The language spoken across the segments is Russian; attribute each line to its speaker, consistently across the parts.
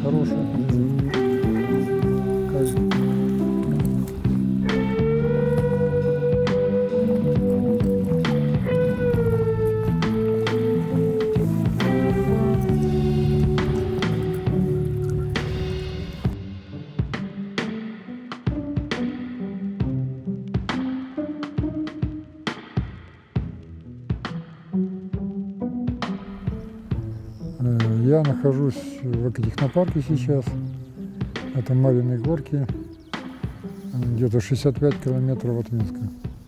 Speaker 1: хороший. Я нахожусь в экотехнопарке сейчас. Это Марьины горки, где-то 65 километров от Минска.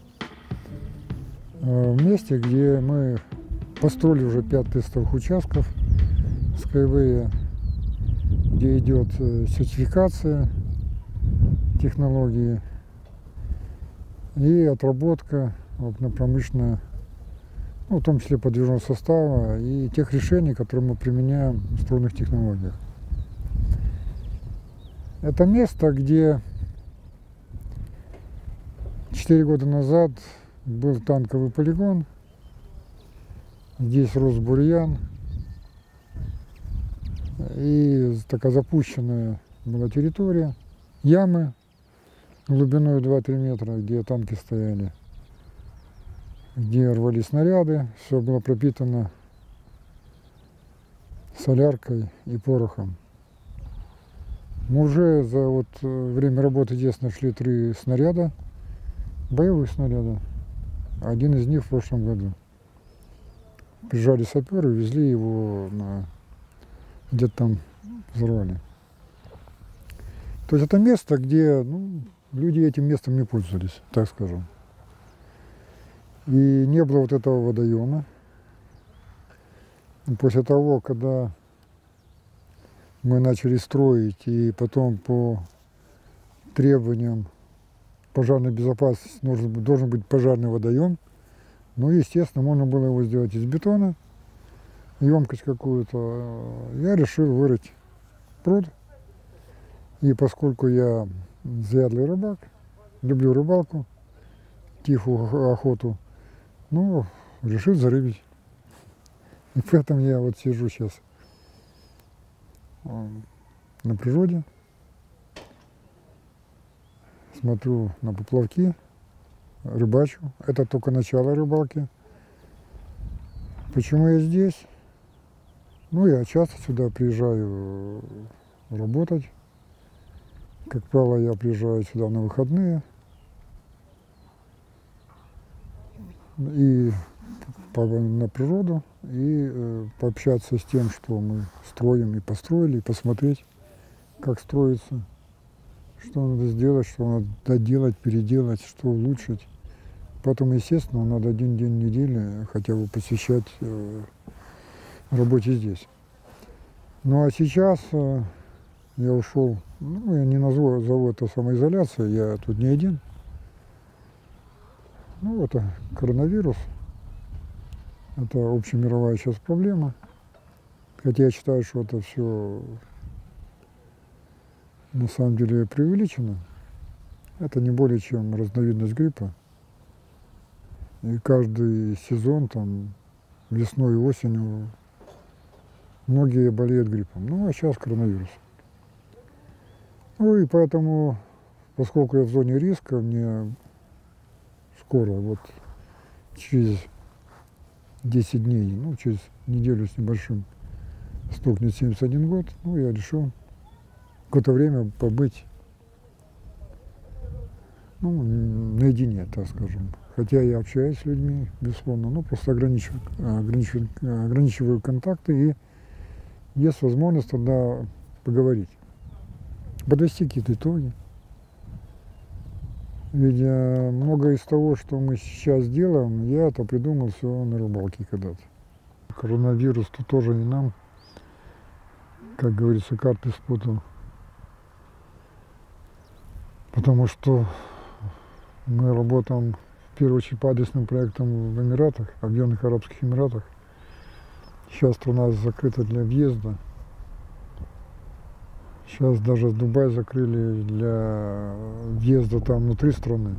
Speaker 1: В месте, где мы построили уже 5 тестовых участков Skyway, где идет сертификация технологии и отработка промышленная, в том числе подвижного состава и тех решений, которые мы применяем в стройных технологиях. Это место, где 4 года назад был танковый полигон, здесь рос бурьян, и такая запущенная была территория, ямы глубиной 2-3 метра, где танки стояли, где рвались снаряды, все было пропитано соляркой и порохом. Мы уже за время работы здесь нашли 3 снаряда, боевых снаряда. Один из них в прошлом году. Приезжали саперы, везли его, где-то там взорвали. То есть это место, где люди этим местом не пользовались, так скажем. И не было этого водоема. И после того, когда мы начали строить, и потом по требованиям пожарной безопасности должен быть пожарный водоем, естественно, можно было его сделать из бетона, емкость какую-то. Я решил вырыть пруд. И поскольку я заядлый рыбак, люблю рыбалку, тихую охоту, решил зарыбить. И поэтому я сижу сейчас на природе, смотрю на поплавки, рыбачу. Это только начало рыбалки. Почему я здесь? Я часто сюда приезжаю работать. Как правило, я приезжаю сюда на выходные. И на природу, и пообщаться с тем, что мы строим и построили, и посмотреть, как строится, что надо сделать, что надо доделать, переделать, что улучшить. Поэтому, естественно, надо 1 день недели хотя бы посвящать работе здесь. А сейчас я ушел, я не назову это самоизоляцией, я тут не один. Это коронавирус, это общемировая сейчас проблема. Хотя я считаю, что это все на самом деле преувеличено. Это не более чем разновидность гриппа. И каждый сезон, весной и осенью, многие болеют гриппом. А сейчас коронавирус. И поэтому, поскольку я в зоне риска, мне скоро, через 10 дней, через неделю с небольшим, стукнет 71 год, я решил какое-то время побыть наедине, так скажем. Хотя я общаюсь с людьми, безусловно, просто ограничиваю контакты, и есть возможность тогда поговорить, подвести какие-то итоги. Ведь многое из того, что мы сейчас делаем, я это придумал все на рыбалке когда-то. Коронавирус тут тоже не нам, как говорится, карты спутал. Потому что мы работаем в первую очередь по адресным проектам в Эмиратах, Объединенных Арабских Эмиратах. Сейчас страна закрыта для въезда. Сейчас даже Дубай закрыли для въезда внутри страны.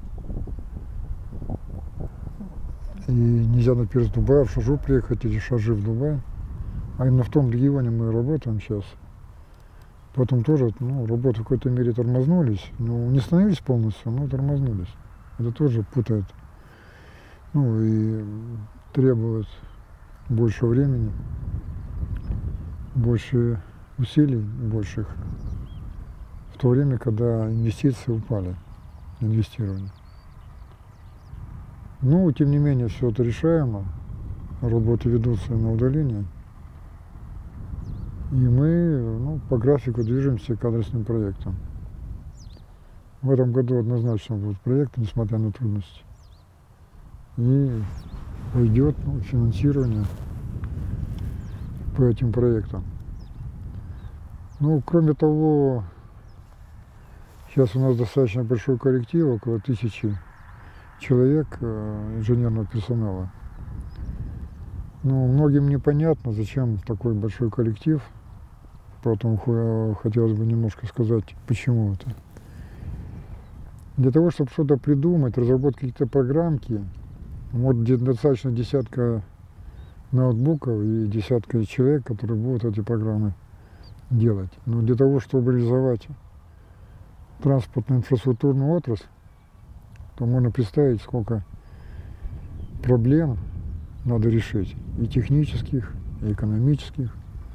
Speaker 1: И нельзя, например, с Дубая в Шаржу приехать или Шаржи в Дубай. А именно в том регионе мы работаем сейчас. Потом тоже, ну, работы в какой-то мере тормознулись, ну, не остановились полностью, но тормознулись. Это тоже путает, ну, и требует больше времени, больше усилий, больших, в то время, когда инвестиции упали, инвестирование. Но, тем не менее, все это решаемо, работы ведутся на удаление, и мы, ну, по графику движемся к адресным проектам. В этом году однозначно будут проекты, несмотря на трудности. И пойдет, ну, финансирование по этим проектам. Ну, кроме того, сейчас у нас достаточно большой коллектив, около 1000 человек инженерного персонала. Ну, многим непонятно, зачем такой большой коллектив, поэтому хотелось бы немножко сказать, почему это. Для того, чтобы что-то придумать, разработать какие-то программки, вот достаточно десятка ноутбуков и десятка человек, которые будут эти программы делать. Но для того, чтобы реализовать транспортную инфраструктурную отрасль, то можно представить, сколько проблем надо решить, и технических, и экономических,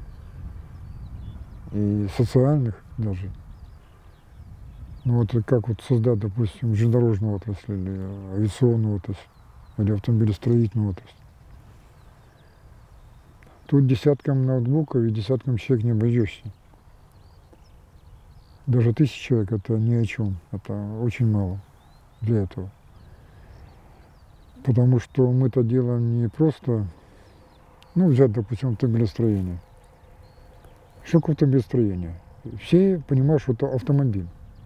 Speaker 1: и социальных даже. Ну вот как вот создать, допустим, железнодорожную отрасль, или авиационную отрасль, или автомобилестроительную отрасль. Тут десяткам ноутбуков и десяткам человек не обойдешься. Даже 1000 человек это ни о чем, это очень мало для этого. Потому что мы-то делаем не просто, ну, взять, допустим, автомобилестроение. Что такое автомобилестроение? Все понимают, что это автомобиль.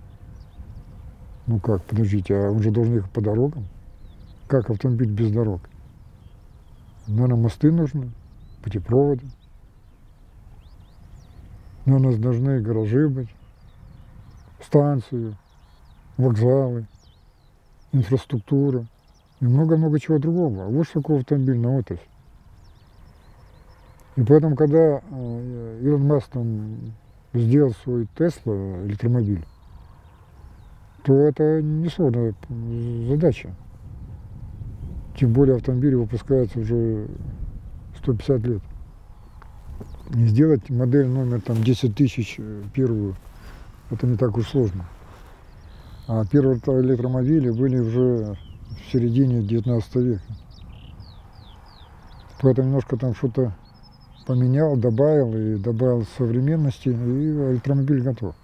Speaker 1: Ну как, подождите, а он же должен ехать по дорогам? Как автомобиль без дорог? Наверное, мосты нужны, путепроводы. Наверное, должны гаражи быть, станции, вокзалы, инфраструктура и много-много чего другого. А вот что такое автомобильная отрасль. И поэтому, когда Илон Маск там сделал свой Тесла электромобиль, то это несложная задача. Тем более автомобили выпускаются уже 150 лет. И сделать модель номер там 10 тысяч первую, это не так уж сложно. А первые электромобили были уже в середине 19 века. Поэтому немножко там что-то поменял, добавил современности, и электромобиль готов.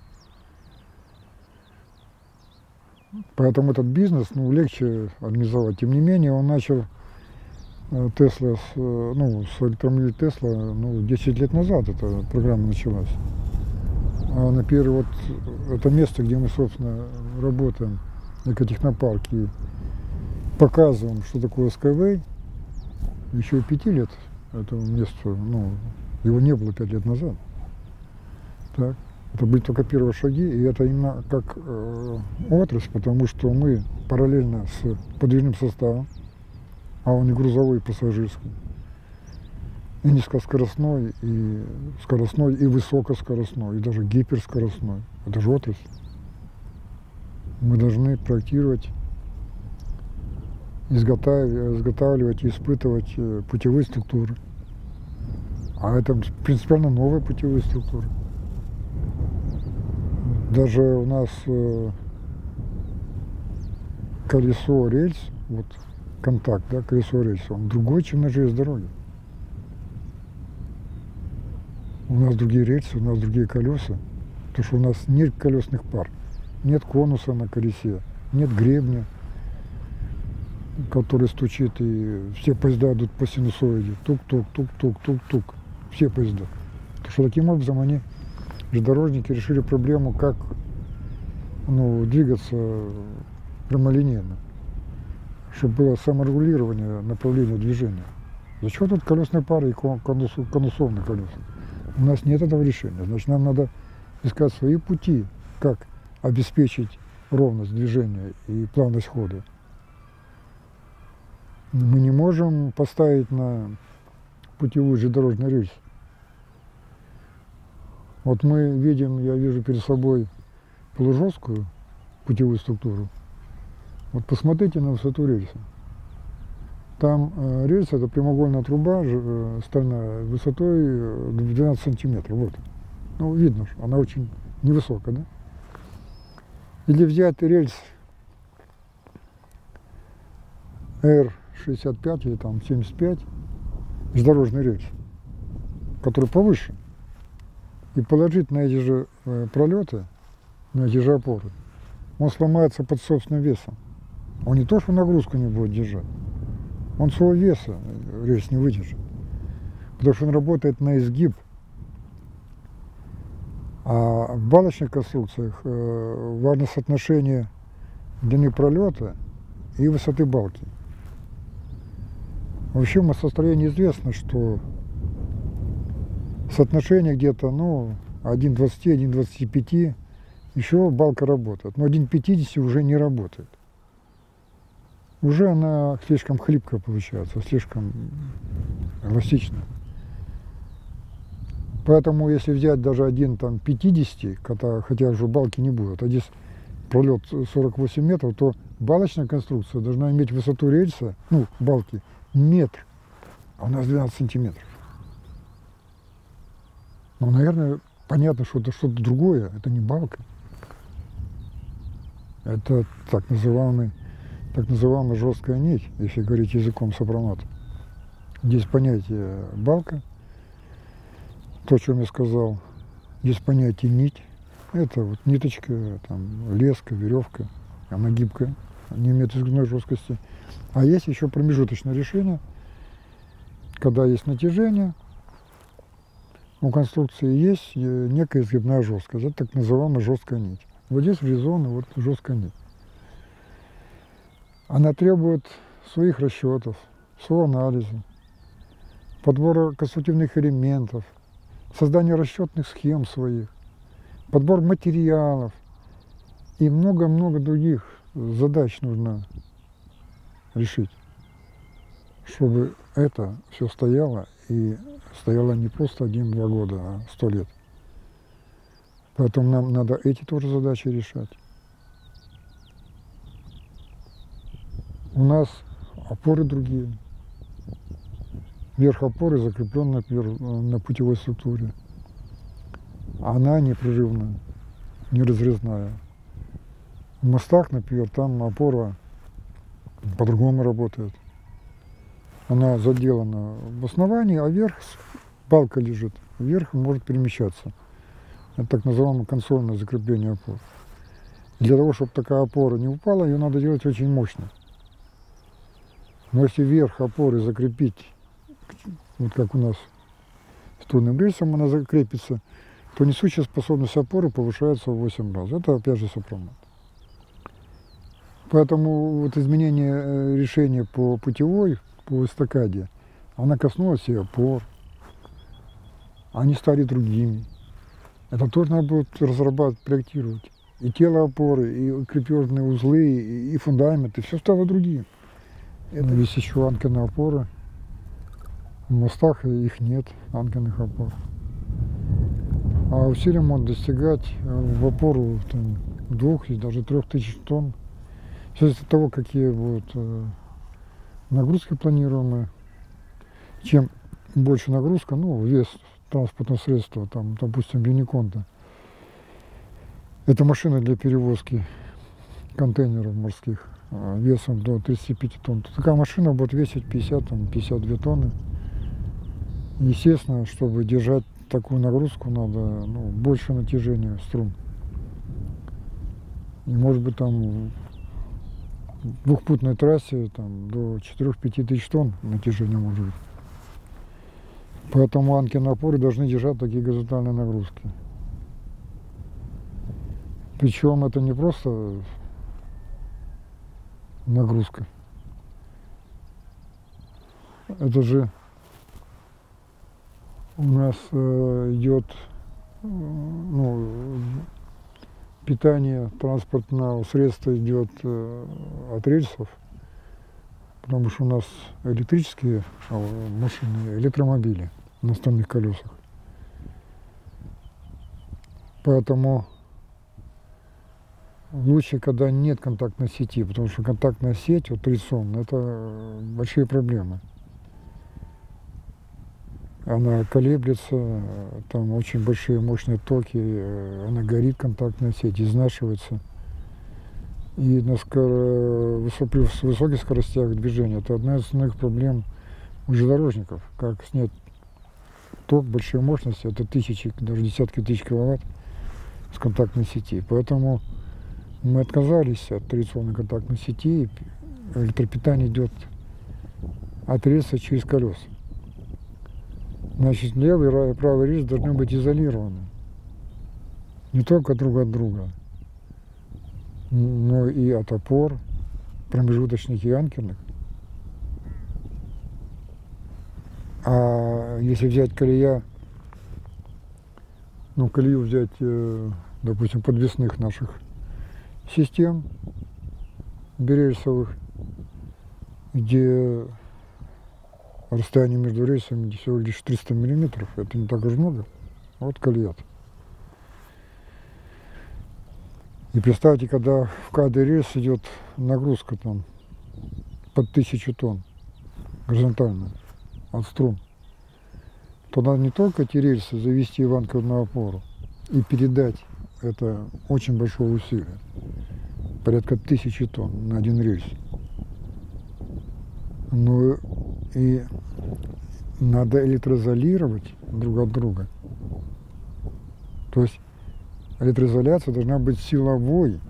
Speaker 1: Поэтому этот бизнес, ну, легче организовать. Тем не менее, он начал Тесла, с электромобиля Тесла, 10 лет назад эта программа началась. А на первое, вот это место, где мы, собственно, работаем, экотехнопарк, и показываем, что такое Skyway, еще и 5 лет этому месту, его не было 5 лет назад. Так. Это были только первые шаги, и это именно как отрасль, потому что мы параллельно с подвижным составом, а он и грузовой, и пассажирский, и низкоскоростной, и скоростной, и высокоскоростной, и даже гиперскоростной. Это же отрасль. Мы должны проектировать, изготавливать и испытывать путевые структуры. А это принципиально новые путевые структуры. Даже у нас колесо рельс, вот контакт, да, колесо рельс, он другой, чем на железной дороге. У нас другие рельсы, у нас другие колеса, потому что у нас нет колесных пар, нет конуса на колесе, нет гребня, который стучит, и все поезда идут по синусоиде, тук-тук, тук-тук, тук-тук, все поезда. Потому что таким образом они, железнодорожники, решили проблему, как двигаться прямолинейно, чтобы было саморегулирование направления движения. Зачем тут колесные пары и конусовные колеса? У нас нет этого решения. Значит, нам надо искать свои пути, как обеспечить ровность движения и плавность хода. Мы не можем поставить на путевую железнодорожный рельс Вот мы видим, я вижу перед собой полужесткую путевую структуру. Вот посмотрите на высоту рельса. Там рельса — это прямоугольная труба стальная высотой 12 сантиметров. Вот. Ну, видно, что она очень невысокая, да? Или взять рельс Р-65 или там 75, железнодорожный рельс, который повыше, и положить на эти же пролеты, на эти же опоры, он сломается под собственным весом. Он не то, что нагрузку не будет держать, он своего веса рельс не выдержит, потому что он работает на изгиб. А в балочных конструкциях важно соотношение длины пролета и высоты балки. Вообще в машиностроении известно, что соотношение где-то 1,20, 1,25, еще балка работает, но 1,50 уже не работает. Уже она слишком хлипкая получается, слишком эластичная. Поэтому если взять даже 1,50, хотя уже балки не будет, а здесь пролет 48 метров, то балочная конструкция должна иметь высоту рельса, балки, метр, а у нас 12 сантиметров. Ну, наверное, понятно, что это что-то другое, это не балка. Это так называемая жесткая нить, если говорить языком сопромата. Здесь понятие балка, то, о чем я сказал. Здесь понятие нить. Это вот ниточка, там, леска, веревка. Она гибкая, не имеет изгибной жесткости. А есть еще промежуточное решение, когда есть натяжение, у конструкции есть некая изгибная жесткость. Это так называемая жесткая нить. Вот здесь врезана вот жесткая нить. Она требует своих расчетов, своего анализа, подбора конструктивных элементов, создания расчетных схем своих, подбор материалов и много-много других задач нужно решить, чтобы это все стояло, и стояло не просто 1-2 года, а 100 лет. Поэтому нам надо эти тоже задачи решать. У нас опоры другие. Верх опоры закреплен на путевой структуре. Она непрерывная, неразрезная. В мостах, например, там опора по-другому работает. Она заделана в основании, а вверх балка лежит. Вверх может перемещаться. Это так называемое консольное закрепление опор. Для того, чтобы такая опора не упала, ее надо делать очень мощно. Но если верх опоры закрепить, вот как у нас стульным рельсом она закрепится, то несущая способность опоры повышается в 8 раз. Это опять же сопромат. Поэтому вот изменение решения по путевой, по эстакаде, она коснулась и опор. Они стали другими. Это тоже надо будет разрабатывать, проектировать. И тело опоры, и крепежные узлы, и фундаменты, все стало другим. Это есть еще анкерные опоры. В мостах их нет, анкерных опор. А усилием можно достигать в опору 2 и даже 3000 тонн. Все зависит от того, какие будут нагрузки планируемые. Чем больше нагрузка, вес транспортного средства, там, допустим, Юниконта. Это машина для перевозки контейнеров морских весом до 35 тонн. Такая машина будет весить 52 тонны. Естественно, чтобы держать такую нагрузку, надо больше натяжения струн. И может быть там в двухпутной трассе до 4-5 тысяч тонн натяжения может быть. Поэтому анкерные опоры должны держать такие горизонтальные нагрузки. Причем это не просто нагрузка. Это же у нас идет питание транспортного средства идет от рельсов, потому что у нас электрические машины, электромобили на стальных колесах. Поэтому лучше, когда нет контактной сети, потому что контактная сеть, вот традиционно, это большие проблемы. Она колеблется, там очень большие мощные токи, она горит, контактная сеть, изнашивается. И при высоких скоростях движения это одна из основных проблем у железнодорожников. Как снять ток большой мощности, это тысячи, даже десятки тысяч киловатт с контактной сети. Поэтому мы отказались от традиционной контактной сети, электропитание идет от рельса через колеса. Значит, левый и правый рельс должны быть изолированы. Не только друг от друга, но и от опор, промежуточных и анкерных. А если взять колею взять, допустим, подвесных наших систем берельсовых, где расстояние между рельсами всего лишь 300 миллиметров, это не так уж много. Вот колея. И представьте, когда в каждый рельс идет нагрузка там под 1000 тонн горизонтальная от струн, то надо не только эти рельсы завести в анкерную опору и передать, это очень большое усилие, порядка 1000 тонн на один рельс. Ну и надо электроизолировать друг от друга. То есть электроизоляция должна быть силовой,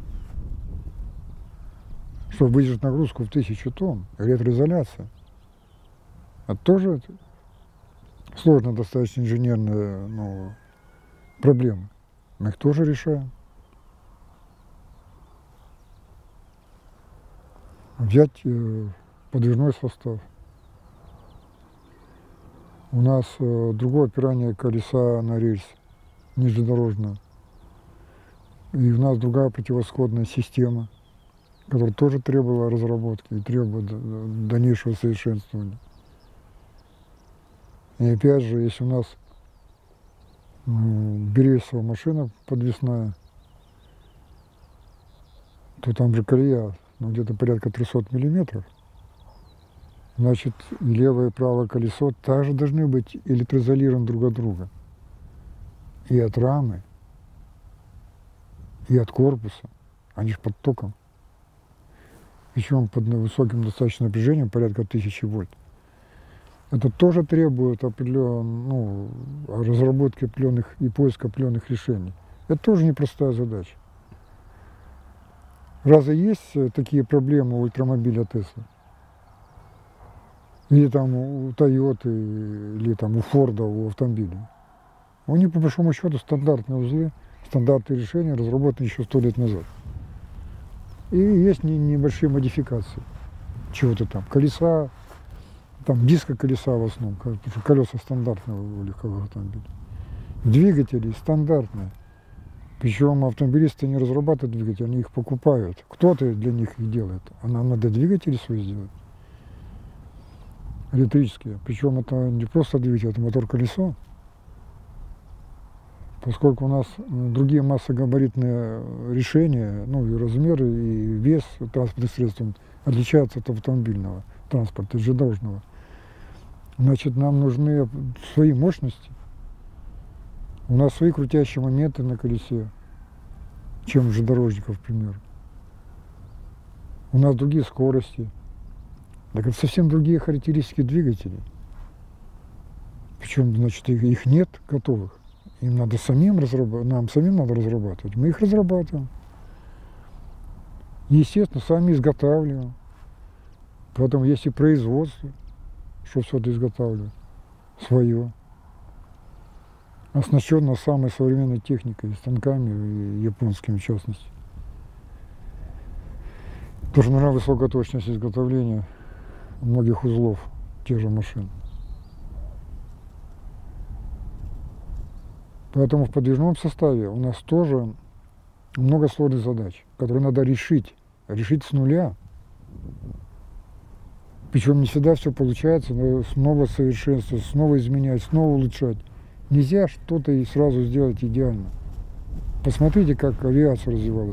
Speaker 1: чтобы выдержать нагрузку в 1000 тонн. Электроизоляция. Это тоже сложно достаточно инженерная проблема. Мы их тоже решаем. Взять подвижной состав. У нас другое опирание колеса на рельс, нижнедорожное. И у нас другая противосходная система, которая тоже требовала разработки и требует дальнейшего совершенствования. И опять же, если у нас берельсовая машина подвесная, то там же колея где-то порядка 300 миллиметров. Значит, и левое и правое колесо также должны быть электроизолированы друг от друга. И от рамы, и от корпуса. Они же под током. Причем под высоким достаточно напряжением, порядка 1000 вольт. Это тоже требует разработки определенных и поиска определенных решений. Это тоже непростая задача. Разве есть такие проблемы у электромобиля Tesla? Или там у Toyota, или там у Форда, у автомобиля? У них, по большому счету, стандартные узлы, стандартные решения, разработаны еще 100 лет назад. И есть небольшие модификации чего-то там, колеса, там диска колеса в основном, потому что колеса стандартные у легковых автомобилей. Двигатели стандартные. Причем автомобилисты не разрабатывают двигатели, они их покупают. Кто-то для них их делает, а нам надо двигатели свои сделать. Электрические. Причем это не просто двигатель, это мотор-колесо. Поскольку у нас другие массогабаритные решения, и размеры, и вес транспортных средств отличаются от автомобильного транспорта, от железнодорожного. Значит, нам нужны свои мощности. У нас свои крутящие моменты на колесе, чем у железнодорожников, к примеру. У нас другие скорости. Так это совсем другие характеристики двигателей. Причем, значит, их нет готовых. Им надо нам самим надо разрабатывать. Мы их разрабатываем. Естественно, сами изготавливаем. Потом есть и производство, что все это изготавливает, свое. Оснащено самой современной техникой, станками, и японскими в частности. Тоже нужна высокая точность изготовления многих узлов тех же машин. Поэтому в подвижном составе у нас тоже много сложных задач, которые надо решить с нуля. Причем не всегда все получается, но снова совершенствовать, снова изменять, снова улучшать. Нельзя что-то и сразу сделать идеально. Посмотрите, как авиация развивалась.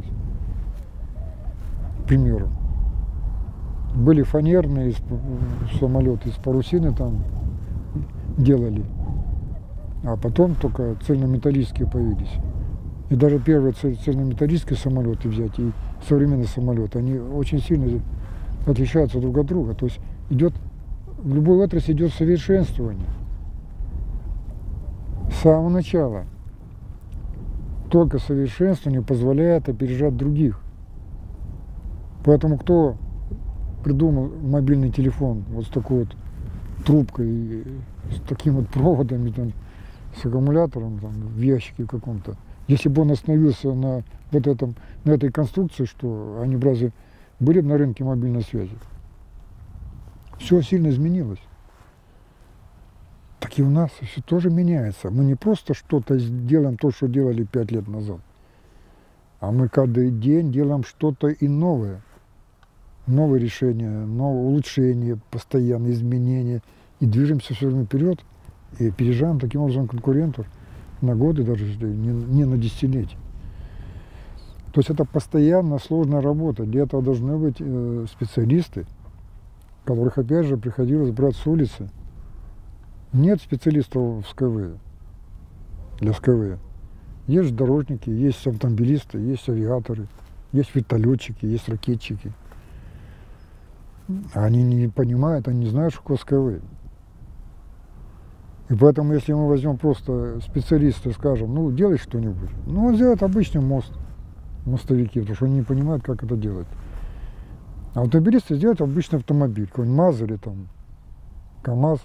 Speaker 1: К примеру. Были фанерные самолеты из парусины там делали. А потом только цельнометаллические появились. И даже первые цельнометаллические самолеты взять и современные самолеты, они очень сильно отличаются друг от друга. То есть идет, в любой отрасли идет совершенствование. С самого начала. Только совершенствование позволяет опережать других. Поэтому кто придумал мобильный телефон вот с такой вот трубкой, с таким вот проводом, там, с аккумулятором там, в ящике каком-то, если бы он остановился на вот этом, на этой конструкции, что они бы разве были бы на рынке мобильной связи? Все сильно изменилось. Так и у нас все тоже меняется. Мы не просто что-то делаем то, что делали 5 лет назад, а мы каждый день делаем что-то и новое. Новые решения, новые улучшения, постоянные изменения. И движемся все время вперед, и опережаем таким образом конкурентов на годы, даже не на десятилетия. То есть это постоянно сложная работа. Для этого должны быть специалисты, которых, опять же, приходилось брать с улицы. Нет специалистов в СКВ, для СКВ. Есть дорожники, есть автомобилисты, есть авиаторы, есть вертолетчики, есть ракетчики. Они не понимают, они не знают, что такое СКВ. И поэтому, если мы возьмем просто специалиста и скажем, ну, делай что-нибудь, ну, он сделает обычный мост, мостовики, потому что они не понимают, как это делать. А автомобилисты сделают обычный автомобиль, какой-нибудь МАЗ или там КАМАЗ,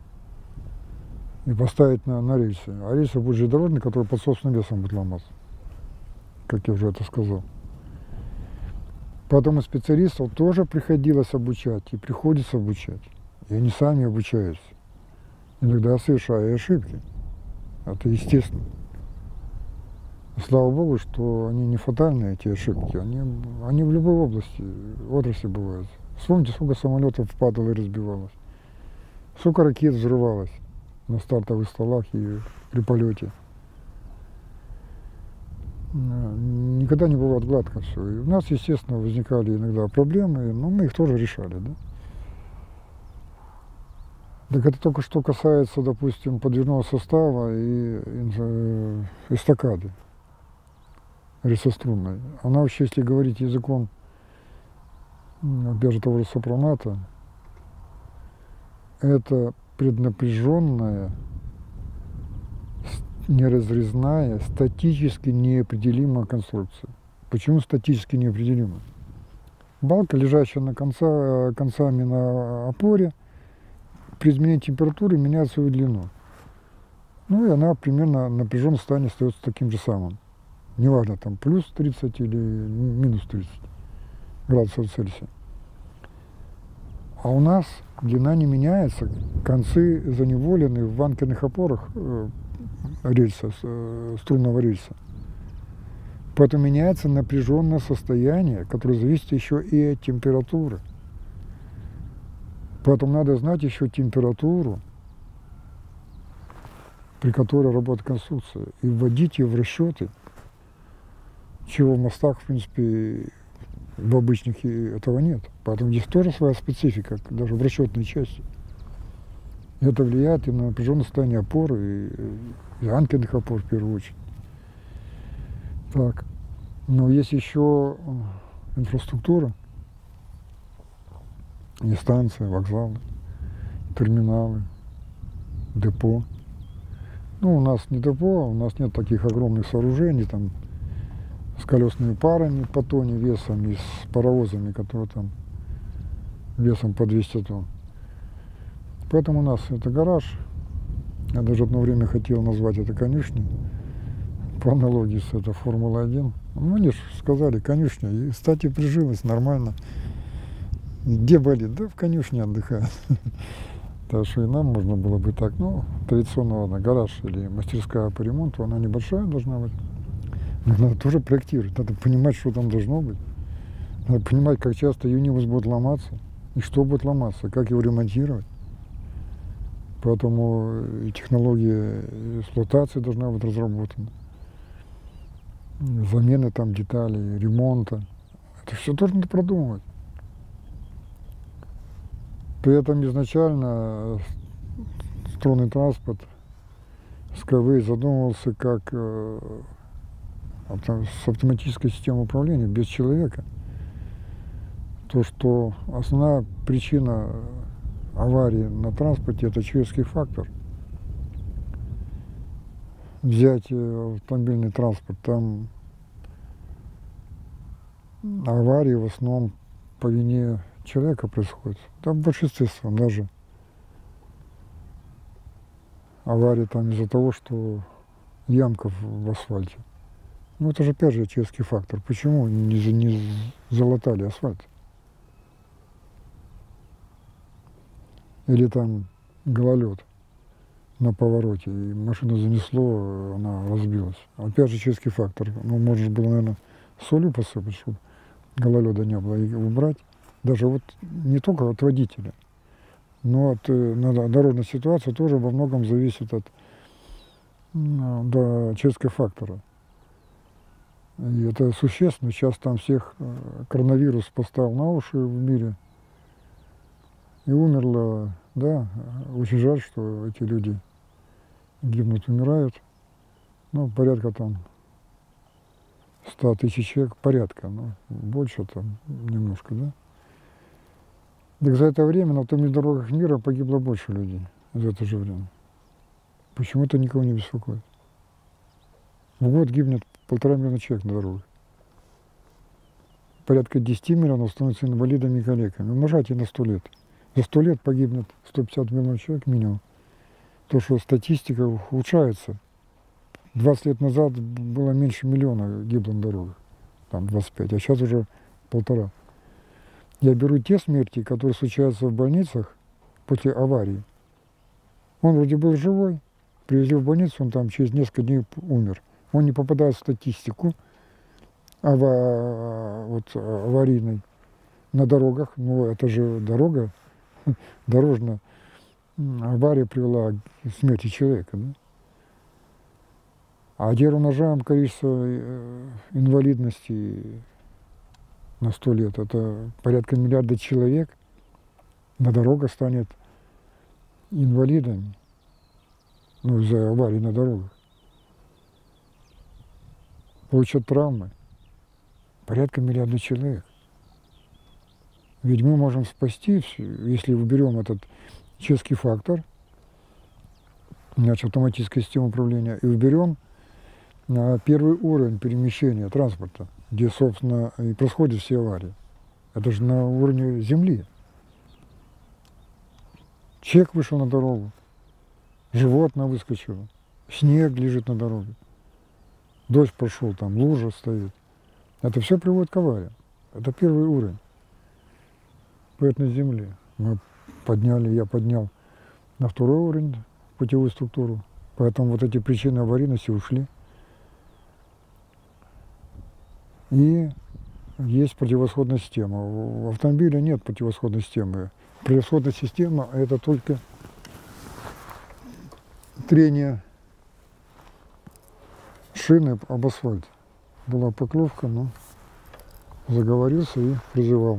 Speaker 1: и поставить на рельсы. А рельсы будет железнодорожный, который под собственным весом будет ломаться, как я уже это сказал. Поэтому специалистов тоже приходилось обучать и приходится обучать. И они сами обучаются. Иногда совершая ошибки. Это естественно. Слава Богу, что они не фатальные, эти ошибки. Они в любой области, отрасли бывают. Вспомните, сколько самолетов падало и разбивалось. Сколько ракет взрывалось на стартовых столах и при полете. Никогда не бывает гладко все. И у нас, естественно, возникали иногда проблемы, но мы их тоже решали, да. Так это только что касается, допустим, подвижного состава и эстакады рельсострунной. Она вообще, если говорить языком, опять же, того же сопромата, это преднапряженная, неразрезная, статически неопределимая конструкция. Почему статически неопределимая? Балка, лежащая концами на опоре, при изменении температуры меняет свою длину. Ну и она примерно напряженное состояние остается таким же самым. Неважно, там плюс 30 или минус 30 градусов Цельсия. А у нас длина не меняется, концы заневолены в ванкерных опорах рельса, струнного рельса. Поэтому меняется напряженное состояние, которое зависит еще и от температуры. Поэтому надо знать еще температуру, при которой работает конструкция, и вводить ее в расчеты, чего в мостах, в принципе, в обычных этого нет. Поэтому здесь тоже своя специфика, даже в расчетной части. И это влияет и на напряженное состояние опоры, и анкерных опор в первую очередь. Так, но есть еще инфраструктура, и станции, вокзалы, терминалы, депо. Ну, у нас не депо, у нас нет таких огромных сооружений, там, с колесными парами по тонне весом и с паровозами, которые там весом по 200 тонн. Поэтому у нас это гараж. Я даже одно время хотел назвать это конюшней, по аналогии с это Формула-1. Ну, они же сказали, конюшня, и, кстати, прижилось нормально. Где болит? Да в конюшне отдыхает. Так что и нам можно было бы так, ну, традиционно, ладно, гараж или мастерская по ремонту, она небольшая должна быть. Но надо тоже проектировать, надо понимать, что там должно быть. Надо понимать, как часто юнивус будет ломаться, и что будет ломаться, как его ремонтировать. Поэтому и технология эксплуатации должна быть разработана. замены там деталей, ремонта. Это все тоже надо продумывать. При этом изначально струнный транспорт Skyway задумывался как с автоматической системой управления, без человека. То, что основная причина аварии на транспорте – это человеческий фактор. Взять автомобильный транспорт, там аварии в основном по вине человека происходят. Там в большинстве своем даже аварии там из-за того, что ямка в асфальте. Ну это же опять же человеческий фактор. Почему не залатали асфальт? Или там гололед на повороте, и машину занесло, она разбилась. Опять же человеческий фактор. Ну, можно было, наверное, солью посыпать, чтобы гололеда не было, и убрать. Даже вот не только от водителя, но от дорожной ситуации тоже во многом зависит от человеческого фактора. И это существенно. Сейчас там всех коронавирус поставил на уши в мире. И умерло, да, очень жаль, что эти люди гибнут, умирают. Ну, порядка там 100 тысяч человек, порядка, ну, больше там немножко, да. Так за это время на автомобильных дорогах мира погибло больше людей за это же время. Почему это никого не беспокоит? В год гибнет 1,5 миллиона человек на дорогах. Порядка 10 миллионов становятся инвалидами и калеками. Умножайте на 100 лет. За 100 лет погибнет 150 миллионов человек минимум. То, что статистика ухудшается. 20 лет назад было меньше миллиона гибло на дорогах. Там 25, а сейчас уже 1,5. Я беру те смерти, которые случаются в больницах после аварии. Он вроде был живой, привезли в больницу, он там через несколько дней умер. Он не попадает в статистику аварийной на дорогах. Но это же дорога, дорожная авария привела к смерти человека. Да? А теперь умножаем количество инвалидности на 100 лет. Это порядка миллиарда человек на дорогах станет инвалидами, ну, из-за аварий на дорогах. Получат травмы. Порядка миллиарда человек. Ведь мы можем спасти, если уберем этот человеческий фактор, значит, автоматическая система управления, и уберем первый уровень перемещения транспорта, где, собственно, и происходят все аварии. Это же на уровне земли. Человек вышел на дорогу, животное выскочило, снег лежит на дороге, дождь прошел, там лужа стоит. Это все приводит к авариям. Это первый уровень поверхности земли. Я поднял на второй уровень путевую структуру, поэтому вот эти причины аварийности ушли. И есть противосходная система. В автомобиле нет противосходной системы. Превосходная система – это только трение шины об асфальт. Была поклевка, но заговорился и призывал.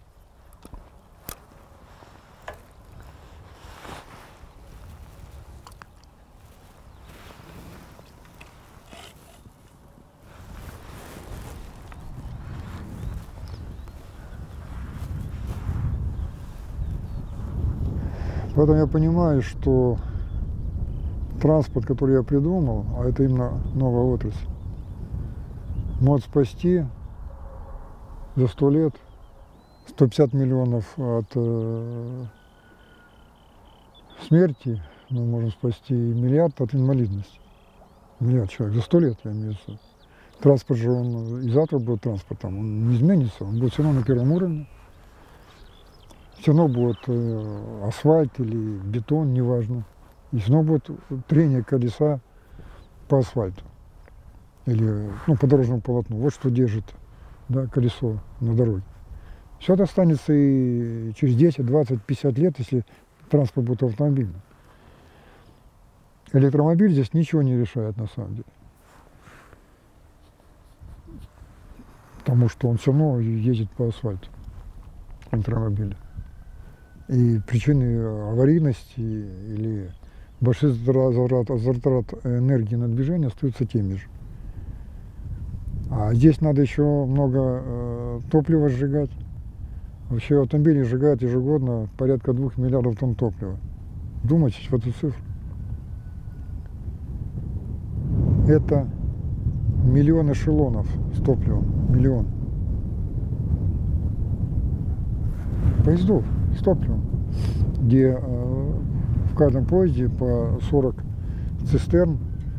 Speaker 1: Поэтому я понимаю, что транспорт, который я придумал, а это именно новая отрасль, может спасти за 100 лет 150 миллионов от смерти, мы можем спасти и миллиард от инвалидности. Миллиард человек за 100 лет, я имею в виду. Транспорт же, он и завтра будет транспортом, он не изменится, он будет все равно на первом уровне. Все равно будет асфальт или бетон, неважно. И все равно будет трение колеса по асфальту или по дорожному полотну. Вот что держит, да, колесо на дороге. Все это останется и через 10, 20, 50 лет, если транспорт будет автомобильным. Электромобиль здесь ничего не решает на самом деле. потому что он все равно едет по асфальту, электромобиль. И причины аварийности или больших затрат энергии на движение остаются теми же. А здесь надо еще много топлива сжигать. Вообще автомобили сжигают ежегодно порядка 2 миллиардов тонн топлива. Вдумайтесь в эту цифру. Это миллион эшелонов с топливом. Миллион. Поездов с топливом, где в каждом поезде по 40 цистерн,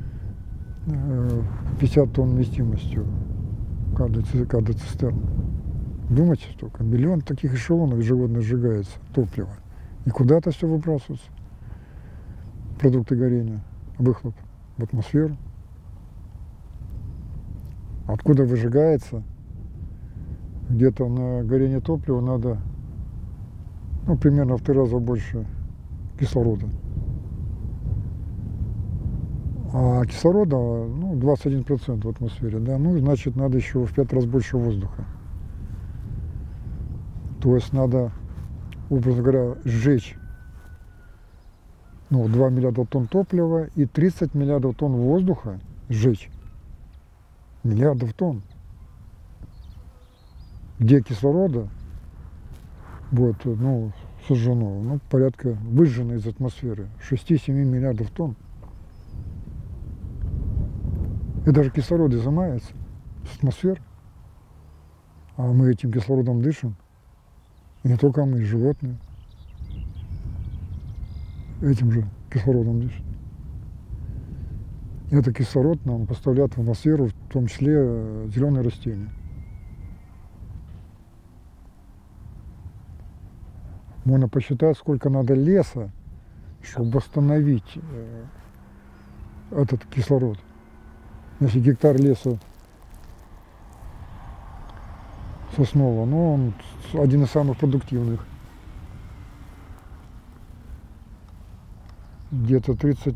Speaker 1: 50 тонн вместимостью каждая цистерна. Думайте, столько. Миллион таких эшелонов ежегодно сжигается топлива. И куда-то все выбрасывается. Продукты горения, выхлоп в атмосферу. Откуда выжигается? Где-то на горение топлива надо примерно в 3 раза больше кислорода. А кислорода 21% в атмосфере, да, значит надо еще в 5 раз больше воздуха. То есть надо, образно говоря, сжечь 2 миллиарда тонн топлива и 30 миллиардов тонн воздуха сжечь. Миллиардов тонн. Где кислорода будет сожжено, порядка выжжено из атмосферы 6-7 миллиардов тонн. И даже кислород изымается с атмосферы. А мы этим кислородом дышим. И не только мы, и животные. Этим же кислородом дышат. И этот кислород нам поставляет в атмосферу, в том числе зеленые растения. Можно посчитать, сколько надо леса, чтобы восстановить этот кислород. Если гектар леса соснового, он один из самых продуктивных. Где-то 30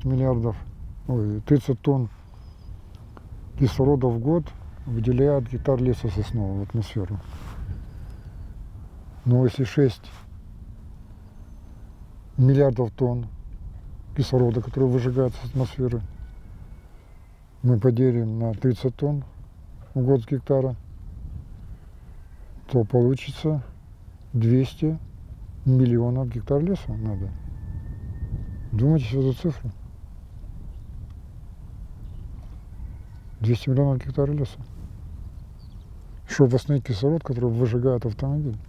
Speaker 1: тонн кислорода в год выделяет гектар леса соснового в атмосферу. Но если 6 миллиардов тонн кислорода, который выжигается с атмосферы, мы поделим на 30 тонн в год с гектара, то получится 200 миллионов гектар леса надо. Думайте в эту цифру. 200 миллионов гектар леса. Чтобы восстановить кислород, который выжигает автомобиль.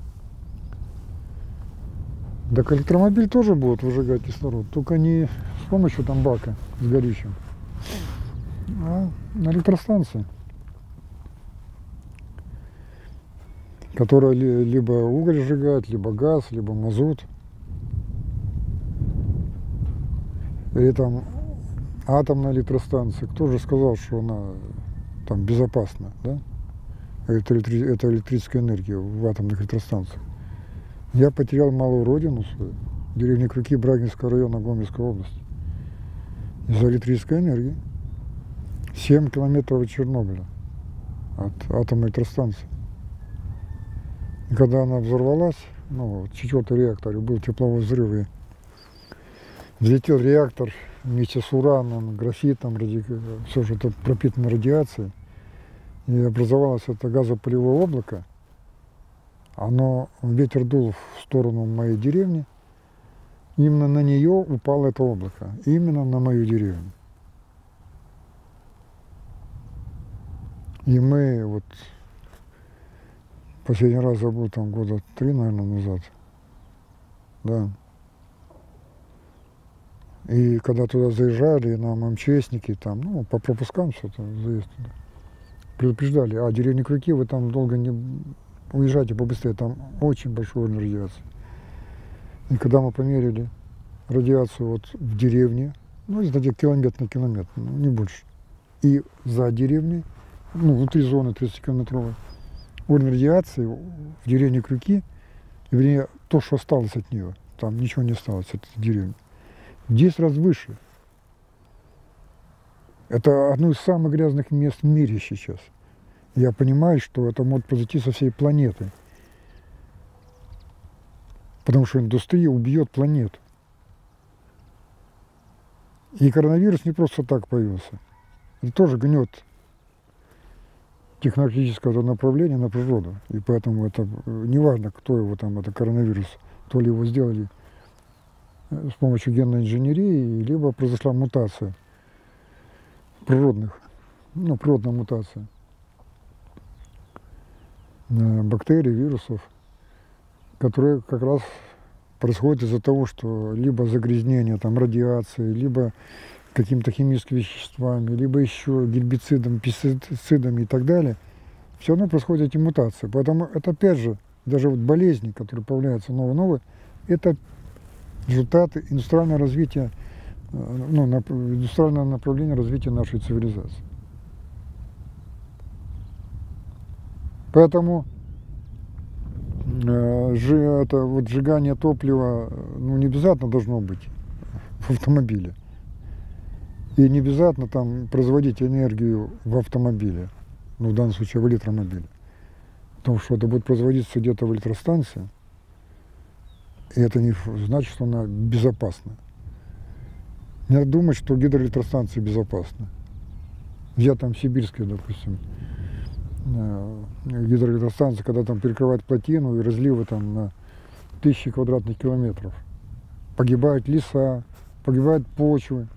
Speaker 1: Так электромобиль тоже будет выжигать кислород, только не с помощью бака с горючим, а на электростанции, которая либо уголь сжигает, либо газ, либо мазут. Или атомная электростанция. Кто же сказал, что она безопасна, да? Это электрическая энергия в атомных электростанциях. Я потерял малую родину свою, деревня Крюки Брагинского района Гомельской области, из-за электрической энергии. 7 километров от Чернобыля, от атомной электростанции. И когда она взорвалась, 4-й реактор, был тепловой взрыв, и взлетел реактор вместе с ураном, графитом, все же это пропитано радиацией, и образовалось это газопылевое облако. Ветер дул в сторону моей деревни, именно на нее упало это облако, именно на мою деревню. И мы последний раз забыл года 3, наверное, назад, да. И когда туда заезжали, нам МЧСники по пропускам все-то заезд туда, предупреждали, деревня Крюки, вы там долго не уезжайте побыстрее, там очень большой уровень радиации. И когда мы померили радиацию в деревне, где-то километр на километр, не больше, и за деревней, внутри зоны 30-километровой, уровень радиации в деревне Крюки, вернее, то, что осталось от нее, там ничего не осталось от деревни, в 10 раз выше. Это одно из самых грязных мест в мире сейчас. Я понимаю, что это может произойти со всей планетой. Потому что индустрия убьет планету. И коронавирус не просто так появился. Это тоже гнет технологического направления на природу. И поэтому это неважно, кто его там, это коронавирус, то ли его сделали с помощью генной инженерии, либо произошла мутация природная мутация бактерий, вирусов, которые как раз происходит из-за того, что либо загрязнение там, радиацией, либо какими-то химическими веществами, либо еще гербицидами, пестицидами и так далее, все равно происходят эти мутации. Поэтому это опять же, даже вот болезни, которые появляются новые, это результаты индустриального развития, индустриального направления развития нашей цивилизации. Поэтому сжигание топлива не обязательно должно быть в автомобиле. И не обязательно там производить энергию в автомобиле, в данном случае в электромобиле. Потому что это будет производиться где-то в электростанции, и это не значит, что она безопасна. Не надо думать, что гидроэлектростанции безопасны. Взять там сибирские, допустим, гидроэлектростанции, когда там перекрывают плотину и разливы там на 1000 квадратных километров. Погибают леса, погибают почвы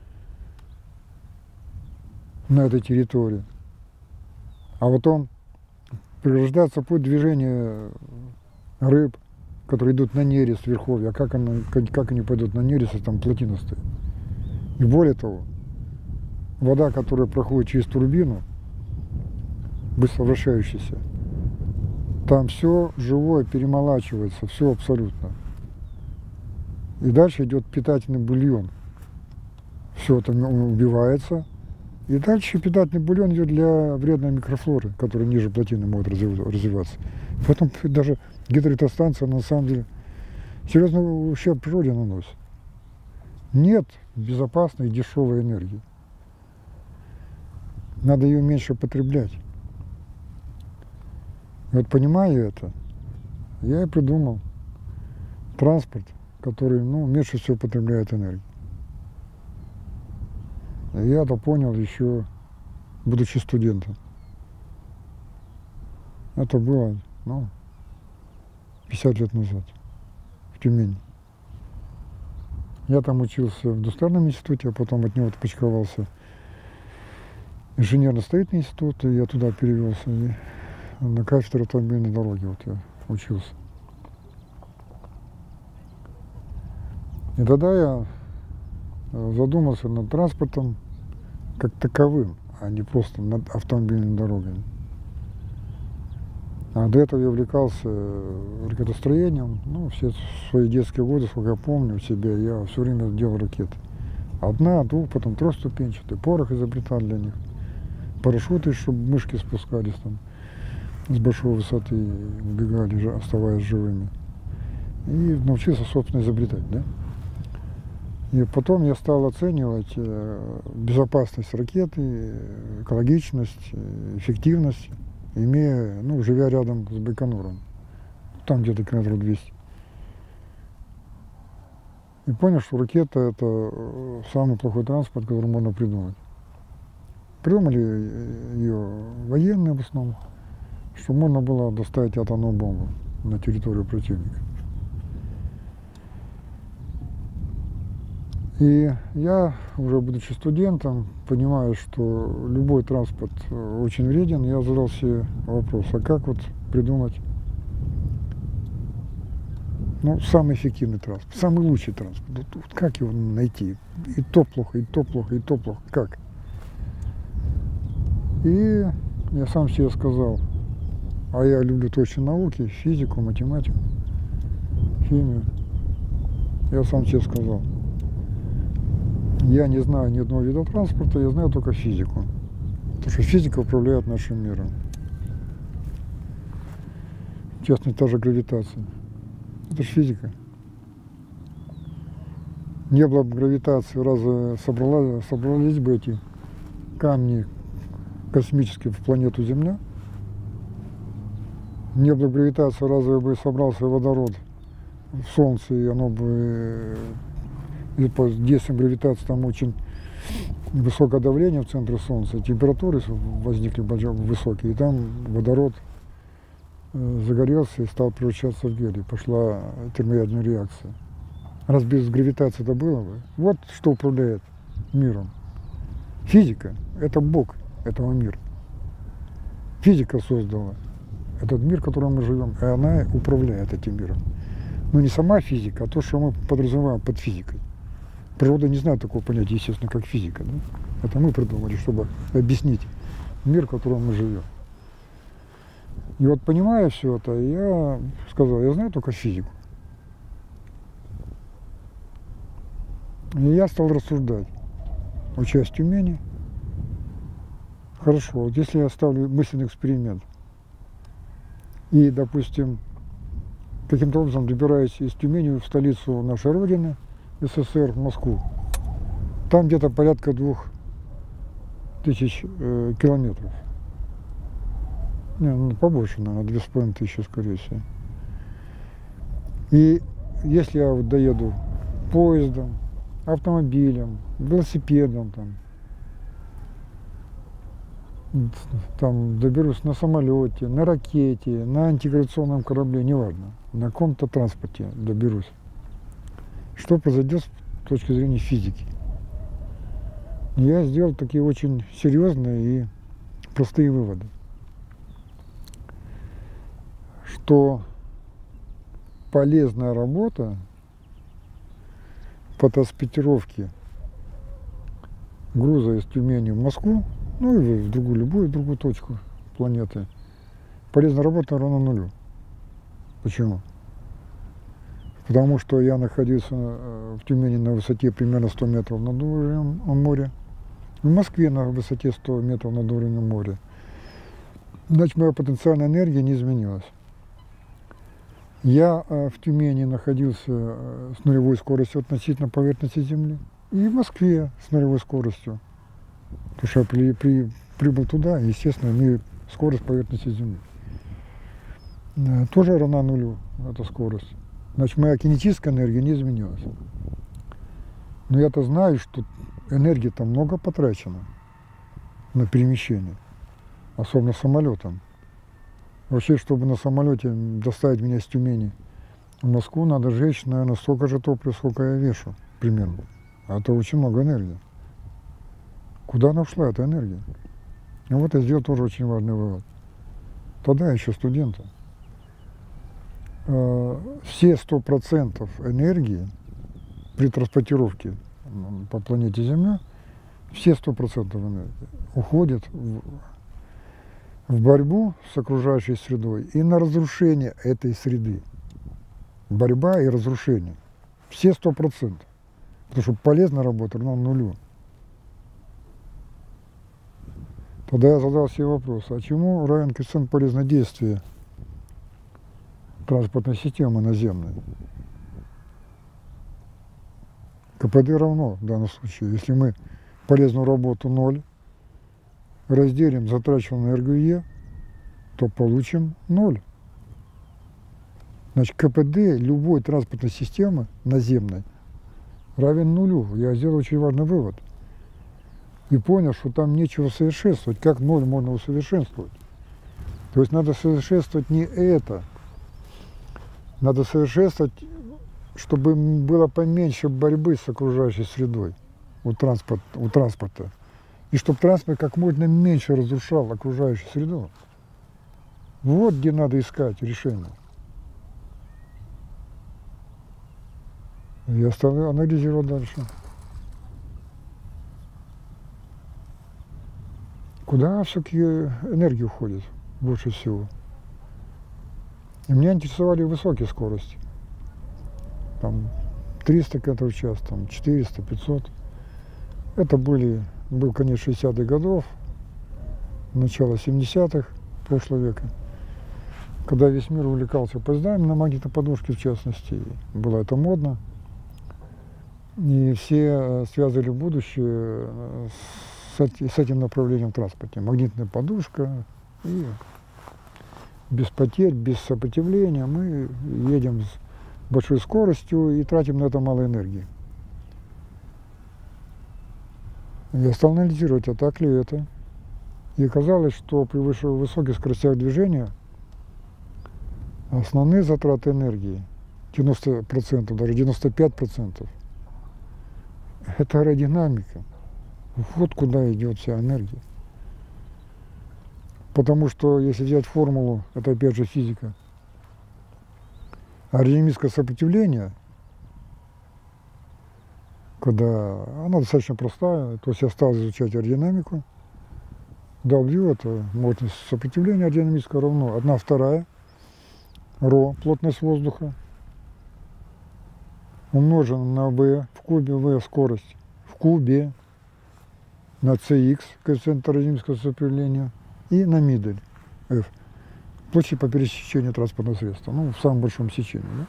Speaker 1: на этой территории. А потом преграждается путь движения рыб, которые идут на нерест в Верховье. А как они пойдут на нерест, если там плотина стоит? И более того, вода, которая проходит через турбину, быстро вращающаяся, там все живое перемолачивается, все абсолютно. И дальше идет питательный бульон. Все это убивается. И дальше питательный бульон идет для вредной микрофлоры, которая ниже плотины может развиваться. Поэтому даже гидроэлектростанция на самом деле серьезный ущерб природе наносит. Нет безопасной и дешевой энергии. Надо ее меньше потреблять. И вот понимая это, я и придумал транспорт, который меньше всего потребляет энергию. И я это понял еще, будучи студентом. Это было 50 лет назад в Тюмени. Я там учился в индустриальном институте, а потом от него отпочковался инженерно-строительный институт, и я туда перевелся. И на кафедре автомобильной дороги я учился. И тогда я задумался над транспортом как таковым, а не просто над автомобильными дорогами. А до этого я увлекался ракетостроением. Все свои детские годы, сколько я помню себя, я все время делал ракеты. 1, 2, потом 3-ступенчатые, порох изобретал для них. Парашюты, чтобы мышки спускались там с большой высоты, убегали, оставаясь живыми. И научился, собственно, изобретать, да? И потом я стал оценивать безопасность ракеты, экологичность, эффективность, имея, живя рядом с Байконуром, там где-то километров 200. И понял, что ракета – это самый плохой транспорт, который можно придумать. Придумали ее военные в основном, чтобы можно было доставить атомную бомбу на территорию противника. И я, уже будучи студентом, понимая, что любой транспорт очень вреден, я задал себе вопрос, а как придумать самый эффективный транспорт, самый лучший транспорт, как его найти? И то плохо, и то плохо, и то плохо, как? И я сам себе сказал, а я люблю точные науки, физику, математику, химию. Я сам себе сказал, я не знаю ни одного вида транспорта, я знаю только физику. Потому что физика управляет нашим миром. В частности, та же гравитация. Это же физика. Не было бы гравитации, разве собрались бы эти камни космические в планету Земля, не было гравитации, разве бы собрался водород в Солнце, и оно бы под действием гравитации там очень высокое давление в центре Солнца, температуры возникли высокие, и там водород загорелся и стал превращаться в гелий. Пошла термоядерная реакция. Раз без гравитации это было бы. Вот что управляет миром. Физика – это Бог этого мира. Физика создала этот мир, в котором мы живем, и она управляет этим миром. Но не сама физика, а то, что мы подразумеваем под физикой. Природа не знает такого понятия, естественно, как физика. Да? Это мы придумали, чтобы объяснить мир, в котором мы живем. И вот, понимая все это, я сказал, я знаю только физику. И я стал рассуждать, учась в Тюмени. Хорошо, вот если я ставлю мысленный эксперимент и, допустим, каким-то образом добираюсь из Тюмени в столицу нашей Родины, СССР, в Москву, там где-то порядка 2000 километров. Не, ну, побольше, наверное, 2500, скорее всего. И если я вот доеду поездом, автомобилем, велосипедом, там доберусь на самолете, на ракете, на антигравитационном корабле, неважно, на каком-то транспорте доберусь. Что произойдет с точки зрения физики? Я сделал такие очень серьезные и простые выводы. Что полезная работа по транспортировке груза из Тюмени в Москву, ну и в любую другую точку планеты, полезная работа равна нулю. Почему? Потому что я находился в Тюмени на высоте примерно 100 метров над уровнем моря, в Москве на высоте 100 метров над уровнем моря. Значит, моя потенциальная энергия не изменилась. Я в Тюмени находился с нулевой скоростью относительно поверхности Земли, и в Москве с нулевой скоростью. Потому что я прибыл туда, естественно, имею скорость поверхности Земли. Тоже равна нулю, эта скорость. Значит, моя кинетическая энергия не изменилась. Но я-то знаю, что энергии там много потрачено на перемещение, особенно самолетом. Вообще, чтобы на самолете доставить меня с Тюмени в Москву, надо сжечь, наверное, столько же топлива, сколько я вешу, примерно. А это очень много энергии. Куда она ушла, эта энергия? И вот я сделал тоже очень важный вывод. Тогда я еще студент. Все 100% энергии при транспортировке по планете Земля, все 100% энергии уходят в борьбу с окружающей средой и на разрушение этой среды. Борьба и разрушение. Все 100%. Потому что полезная работа равна нулю. Тогда я задал себе вопрос, а чему равен коэффициент полезнодействия транспортной системы наземной? КПД равно в данном случае. Если мы полезную работу 0 разделим затраченную энергию Е, то получим 0. Значит, КПД любой транспортной системы наземной равен нулю. Я сделал очень важный вывод. И понял, что там нечего совершенствовать. Как 0 можно усовершенствовать? То есть надо совершенствовать не это. Надо совершенствовать, чтобы было поменьше борьбы с окружающей средой у транспорта. И чтобы транспорт как можно меньше разрушал окружающую среду. Вот где надо искать решение. Я стал анализировать дальше. Куда все-таки энергия уходит больше всего? И меня интересовали высокие скорости. Там 300 км в час, там 400, 500. Это был конец 60-х годов, начало 70-х прошлого века, когда весь мир увлекался поездами на магнитной подушке, в частности. Было это модно. И все связывали будущее с этим направлением транспорта. Магнитная подушка и без потерь, без сопротивления мы едем с большой скоростью и тратим на это мало энергии. Я стал анализировать, а так ли это. И оказалось, что при высоких скоростях движения основные затраты энергии, 90%, даже 95%, это аэродинамика. Вот куда идет вся энергия. Потому что, если взять формулу, это опять же физика, аэродинамическое сопротивление, когда она достаточно простая, то есть я стал изучать аэродинамику, W, это мощность сопротивления аэродинамического, равно 1/2 ρ, плотность воздуха, умножено на V в кубе, V скорость в кубе, на CX, коэффициент аэродинамического сопротивления, и на мидель, F, площадь по пересечению транспортного средства, ну, в самом большом сечении, да?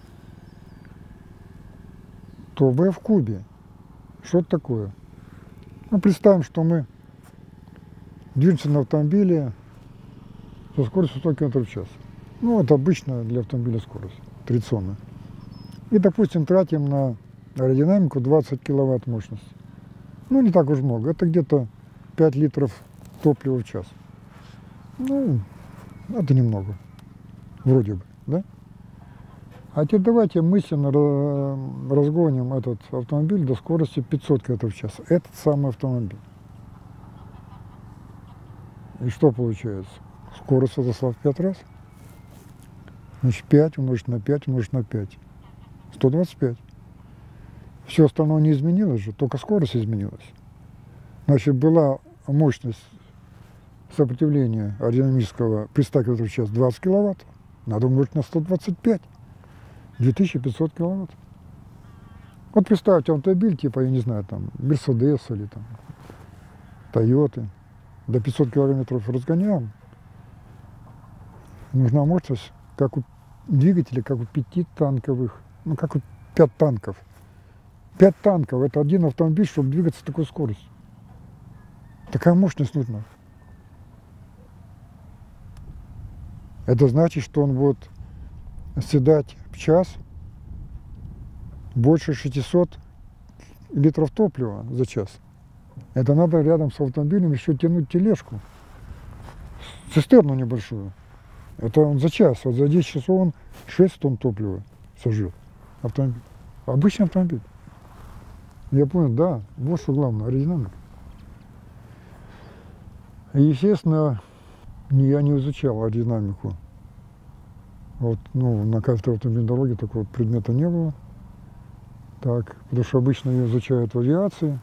Speaker 1: То V в кубе, что это такое? Ну, представим, что мы движемся на автомобиле со скоростью 100 км в час. Ну, это обычная для автомобиля скорость, традиционная. И, допустим, тратим на аэродинамику 20 киловатт мощности. Ну, не так уж много, это где-то 5 литров топлива в час. Ну, это немного, вроде бы, да? А теперь давайте мысленно разгоним этот автомобиль до скорости 500 км в час. Этот самый автомобиль. И что получается? Скорость возросла в 5 раз. Значит, 5 умножить на 5 умножить на 5. 125. Все остальное не изменилось же, только скорость изменилась. Значит, была мощность сопротивления аэродинамического при 100 км в час 20 киловатт. Надо умножить на 125. 2500 киловатт. Вот представьте автомобиль, типа, я не знаю, там, Мерседес или там, Тойоты. До 500 километров разгоняем. Нужна мощность, как у двигателя, как у 5 танковых, ну, как у 5 танков. 5 танков – это один автомобиль, чтобы двигаться с такой скоростью. Такая мощность нужна. Это значит, что он будет съедать в час больше 600 литров топлива за час. Это надо рядом с автомобилем еще тянуть тележку, цистерну небольшую. Это он за час, вот за 10 часов он 6 тонн топлива сожжет. Автомобиль. Обычный автомобиль. Я понял, да, вот что главное, аэродинамика. И, естественно, я не изучал аэродинамику. Вот, ну, на кафедре автомобильной дороги такого предмета не было. Так, потому что обычно ее изучают в авиации.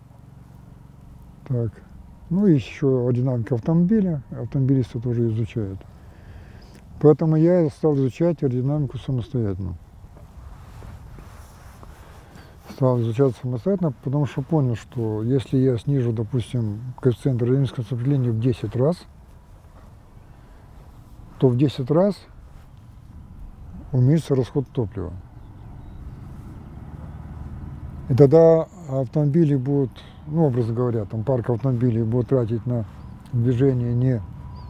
Speaker 1: Так, ну и еще аэродинамика автомобиля, автомобилисты тоже изучают. Поэтому я стал изучать аэродинамику самостоятельно. Стал изучать самостоятельно, потому что понял, что если я снижу, допустим, коэффициент аэродинамического сопротивления в 10 раз, то в 10 раз уменьшится расход топлива. И тогда автомобили будут, ну, образно говоря, там парк автомобилей будет тратить на движение не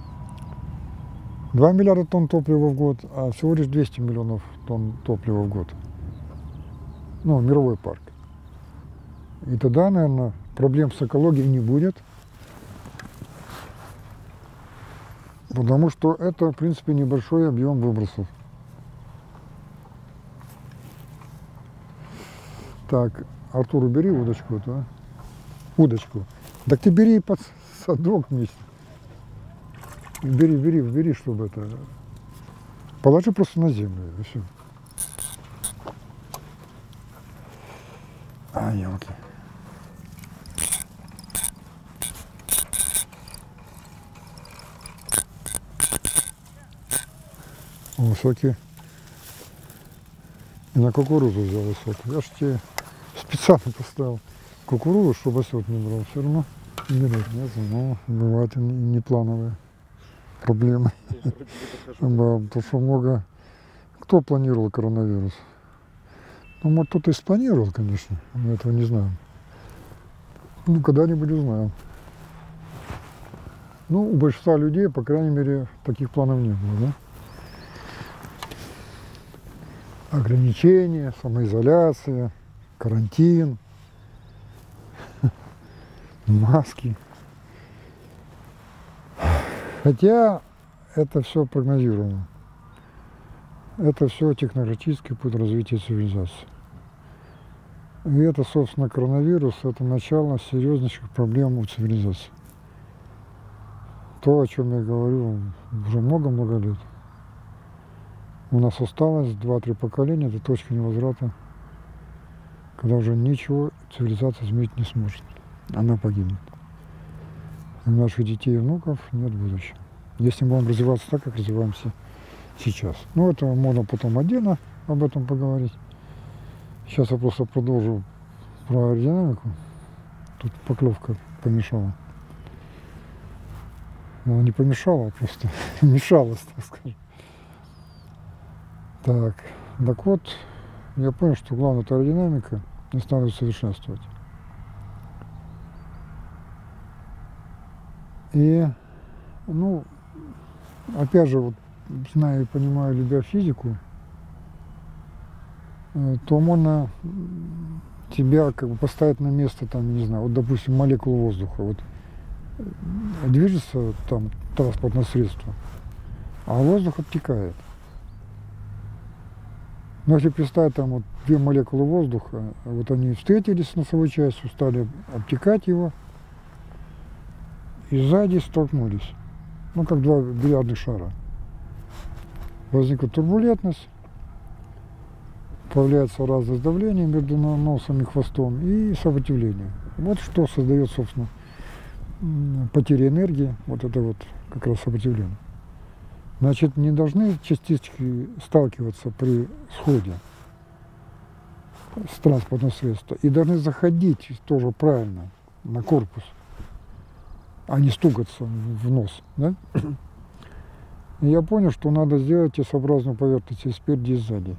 Speaker 1: 2 миллиарда тонн топлива в год, а всего лишь 200 миллионов тонн топлива в год. Ну, мировой парк. И тогда, наверное, проблем с экологией не будет, потому что это, в принципе, небольшой объем выбросов. Так, Артур, убери удочку эту, а? Удочку. Так ты бери под садок вместе. Бери, чтобы это... Положи просто на землю, и все. А, елки. Высокие. И на кукурузу взял высокий. Я ж тебе специально поставил кукурузу, чтобы осет не брал. Все равно не берет. Но бывают и неплановые проблемы. Потому что много... Кто планировал коронавирус? Ну, может, кто-то и спланировал, конечно. Мы этого не знаем. Ну, когда-нибудь узнаем. Ну, у большинства людей, по крайней мере, таких планов не было, да? Ограничения, самоизоляция, карантин, маски. Хотя это все прогнозируемо. Это все технологический путь развития цивилизации. И это, собственно, коронавирус, это начало серьезнейших проблем у цивилизации. То, о чем я говорю уже много-много лет. У нас осталось 2-3 поколения до точки невозврата, когда уже ничего цивилизация изменить не сможет. Она погибнет. У наших детей и внуков нет будущего. Если мы будем развиваться так, как развиваемся сейчас. Ну, это можно потом отдельно об этом поговорить. Сейчас я просто продолжу про аэродинамику. Тут поклевка помешала. Она не помешала, а просто мешалась, так скажем. Так вот, я понял, что главное это аэродинамика, и надо усовершенствовать. И, ну, опять же, вот, знаю и понимаю, любя физику, то можно тебя как бы поставить на место, там, не знаю, вот, допустим, молекулу воздуха. Вот движется там транспортное средство, а воздух обтекает. Но если представить, там вот 2 молекулы воздуха, вот они встретились с носовой частью, стали обтекать его, и сзади столкнулись. Ну, как 2 бильярдных шара. Возникла турбулентность, появляется разность давления между носом и хвостом и сопротивление. Вот что создает, собственно, потеря энергии, вот это вот как раз сопротивление. Значит, не должны частички сталкиваться при сходе с транспортного средства и должны заходить тоже правильно на корпус, а не стукаться в нос. Да? И я понял, что надо сделать S-образную поверхность и спереди, и сзади.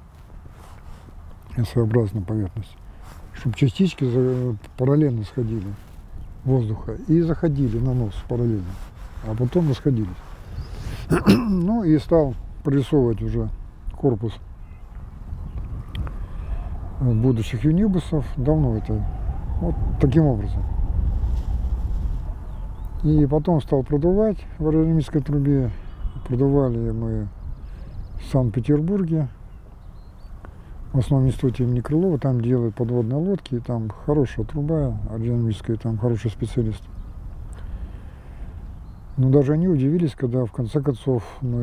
Speaker 1: S-образную поверхность. Чтобы частички параллельно сходили воздуха и заходили на нос параллельно, а потом расходились. Ну и стал прорисовывать уже корпус будущих юнибусов. Давно это вот таким образом. И потом стал продувать в аэродинамической трубе. Продували мы в Санкт-Петербурге, в основном институте имени Крылова. Там делают подводные лодки, и там хорошая труба аэродинамическая, там хороший специалист. Но даже они удивились, когда в конце концов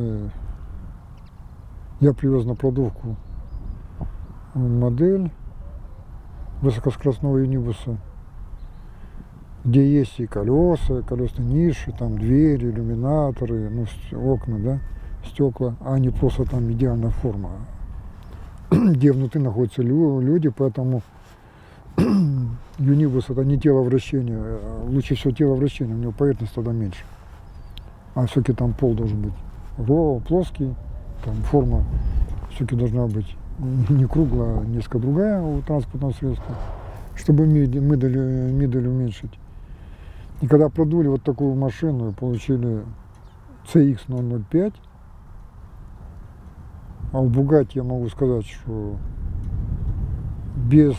Speaker 1: я привез на продувку модель высокоскоростного юнибуса, где есть и колеса, колесные ниши, там двери, иллюминаторы, ну, окна, да, стекла, а не просто там идеальная форма, где внутри находятся люди, поэтому юнибус это не тело вращения, лучше всего тело вращения, у него поверхность тогда меньше. А все-таки там пол должен быть плоский, там форма все-таки должна быть не круглая, а несколько другая у транспортного средства, чтобы мидель уменьшить. И когда продули вот такую машину и получили CX-005, а у Bugatti я могу сказать, что без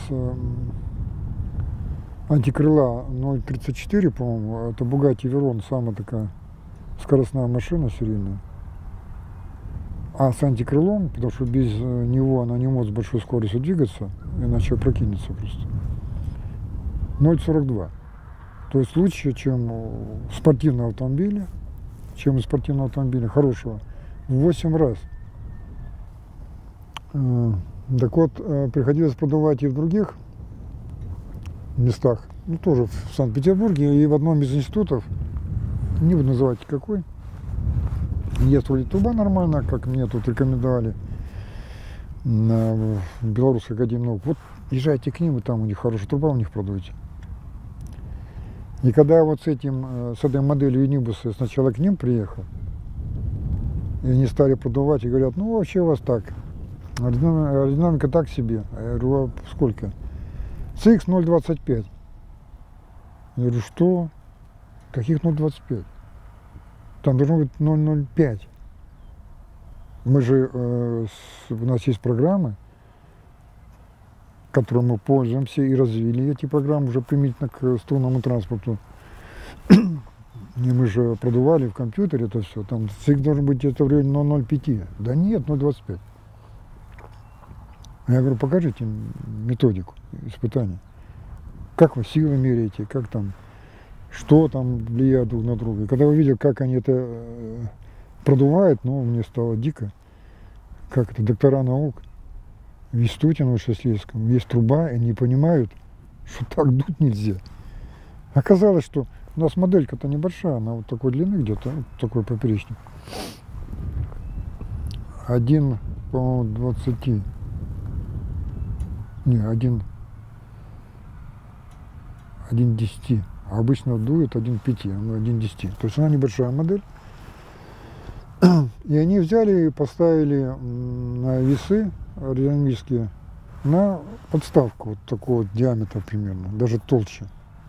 Speaker 1: антикрыла 0.34, по-моему, это Bugatti Veyron, самая такая скоростная машина серийная. А с антикрылом, потому что без него она не может с большой скоростью двигаться, иначе опрокинется просто. 0.42. То есть лучше, чем спортивного автомобиля, хорошего, в 8 раз. Так вот, приходилось продувать и в других местах, ну, тоже в Санкт-Петербурге, и в одном из институтов, не буду называть какой. Есть вроде труба нормальная, как мне тут рекомендовали в Белорусской академии наук. Вот езжайте к ним, и там у них хорошая труба, у них продуйте. И когда вот с этой моделью юнибуса сначала к ним приехал, и они стали продувать и говорят, ну вообще у вас так, аэродинамика так себе. А я говорю, а сколько? CX 0.25. Я говорю, что? Каких 0.25? Там должно быть 0,05. Мы же, у нас есть программы, которой мы пользуемся и развили эти программы уже применительно к струнному транспорту. И мы же продували в компьютере это все. Там цикл должен быть где-то в районе 0,05. Да нет, 0,25. Я говорю, покажите методику испытаний. Как вы силы меряете, как там, что там влияет друг на друга. И когда я увидел, как они это продувают, ну, мне стало дико. Как это доктора наук в институте научно-исследовательском есть труба, и они понимают, что так дуть нельзя. Оказалось, что у нас моделька-то небольшая, она вот такой длины где-то, вот такой поперечник. 1, по-моему, 20. Не, 1 10. А обычно дует 1 5, ну 1 10. То есть она небольшая модель. И они взяли и поставили на весы аэродинамические на подставку вот такого диаметра примерно, даже толще.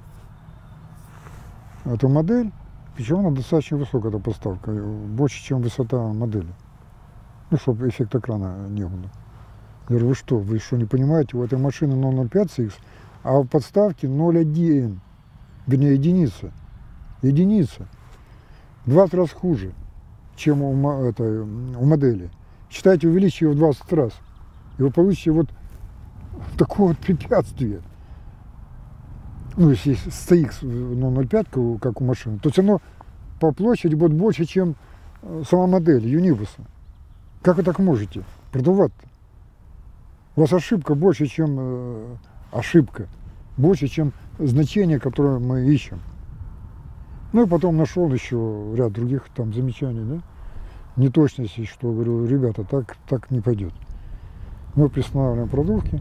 Speaker 1: Эту модель, причем она достаточно высокая, эта подставка, больше, чем высота модели. Ну, чтобы эффект экрана не было. Я говорю, вы что, не понимаете, у этой машины 0,05 CX, а в подставке 0,1, вернее, единица. Единица. 20 раз хуже, чем у модели. Считайте, увеличьте ее в 20 раз, и вы получите вот такое вот препятствие. Ну, если CX 0,05, как у машины, то все равно по площади будет больше, чем сама модель Юнибуса. Как вы так можете продувать-то? У вас ошибка больше, чем больше, чем значение, которое мы ищем. Ну и потом нашел еще ряд других там замечаний, да? Неточностей, что говорю, ребята, так не пойдет. Мы пристанавливаем продувки.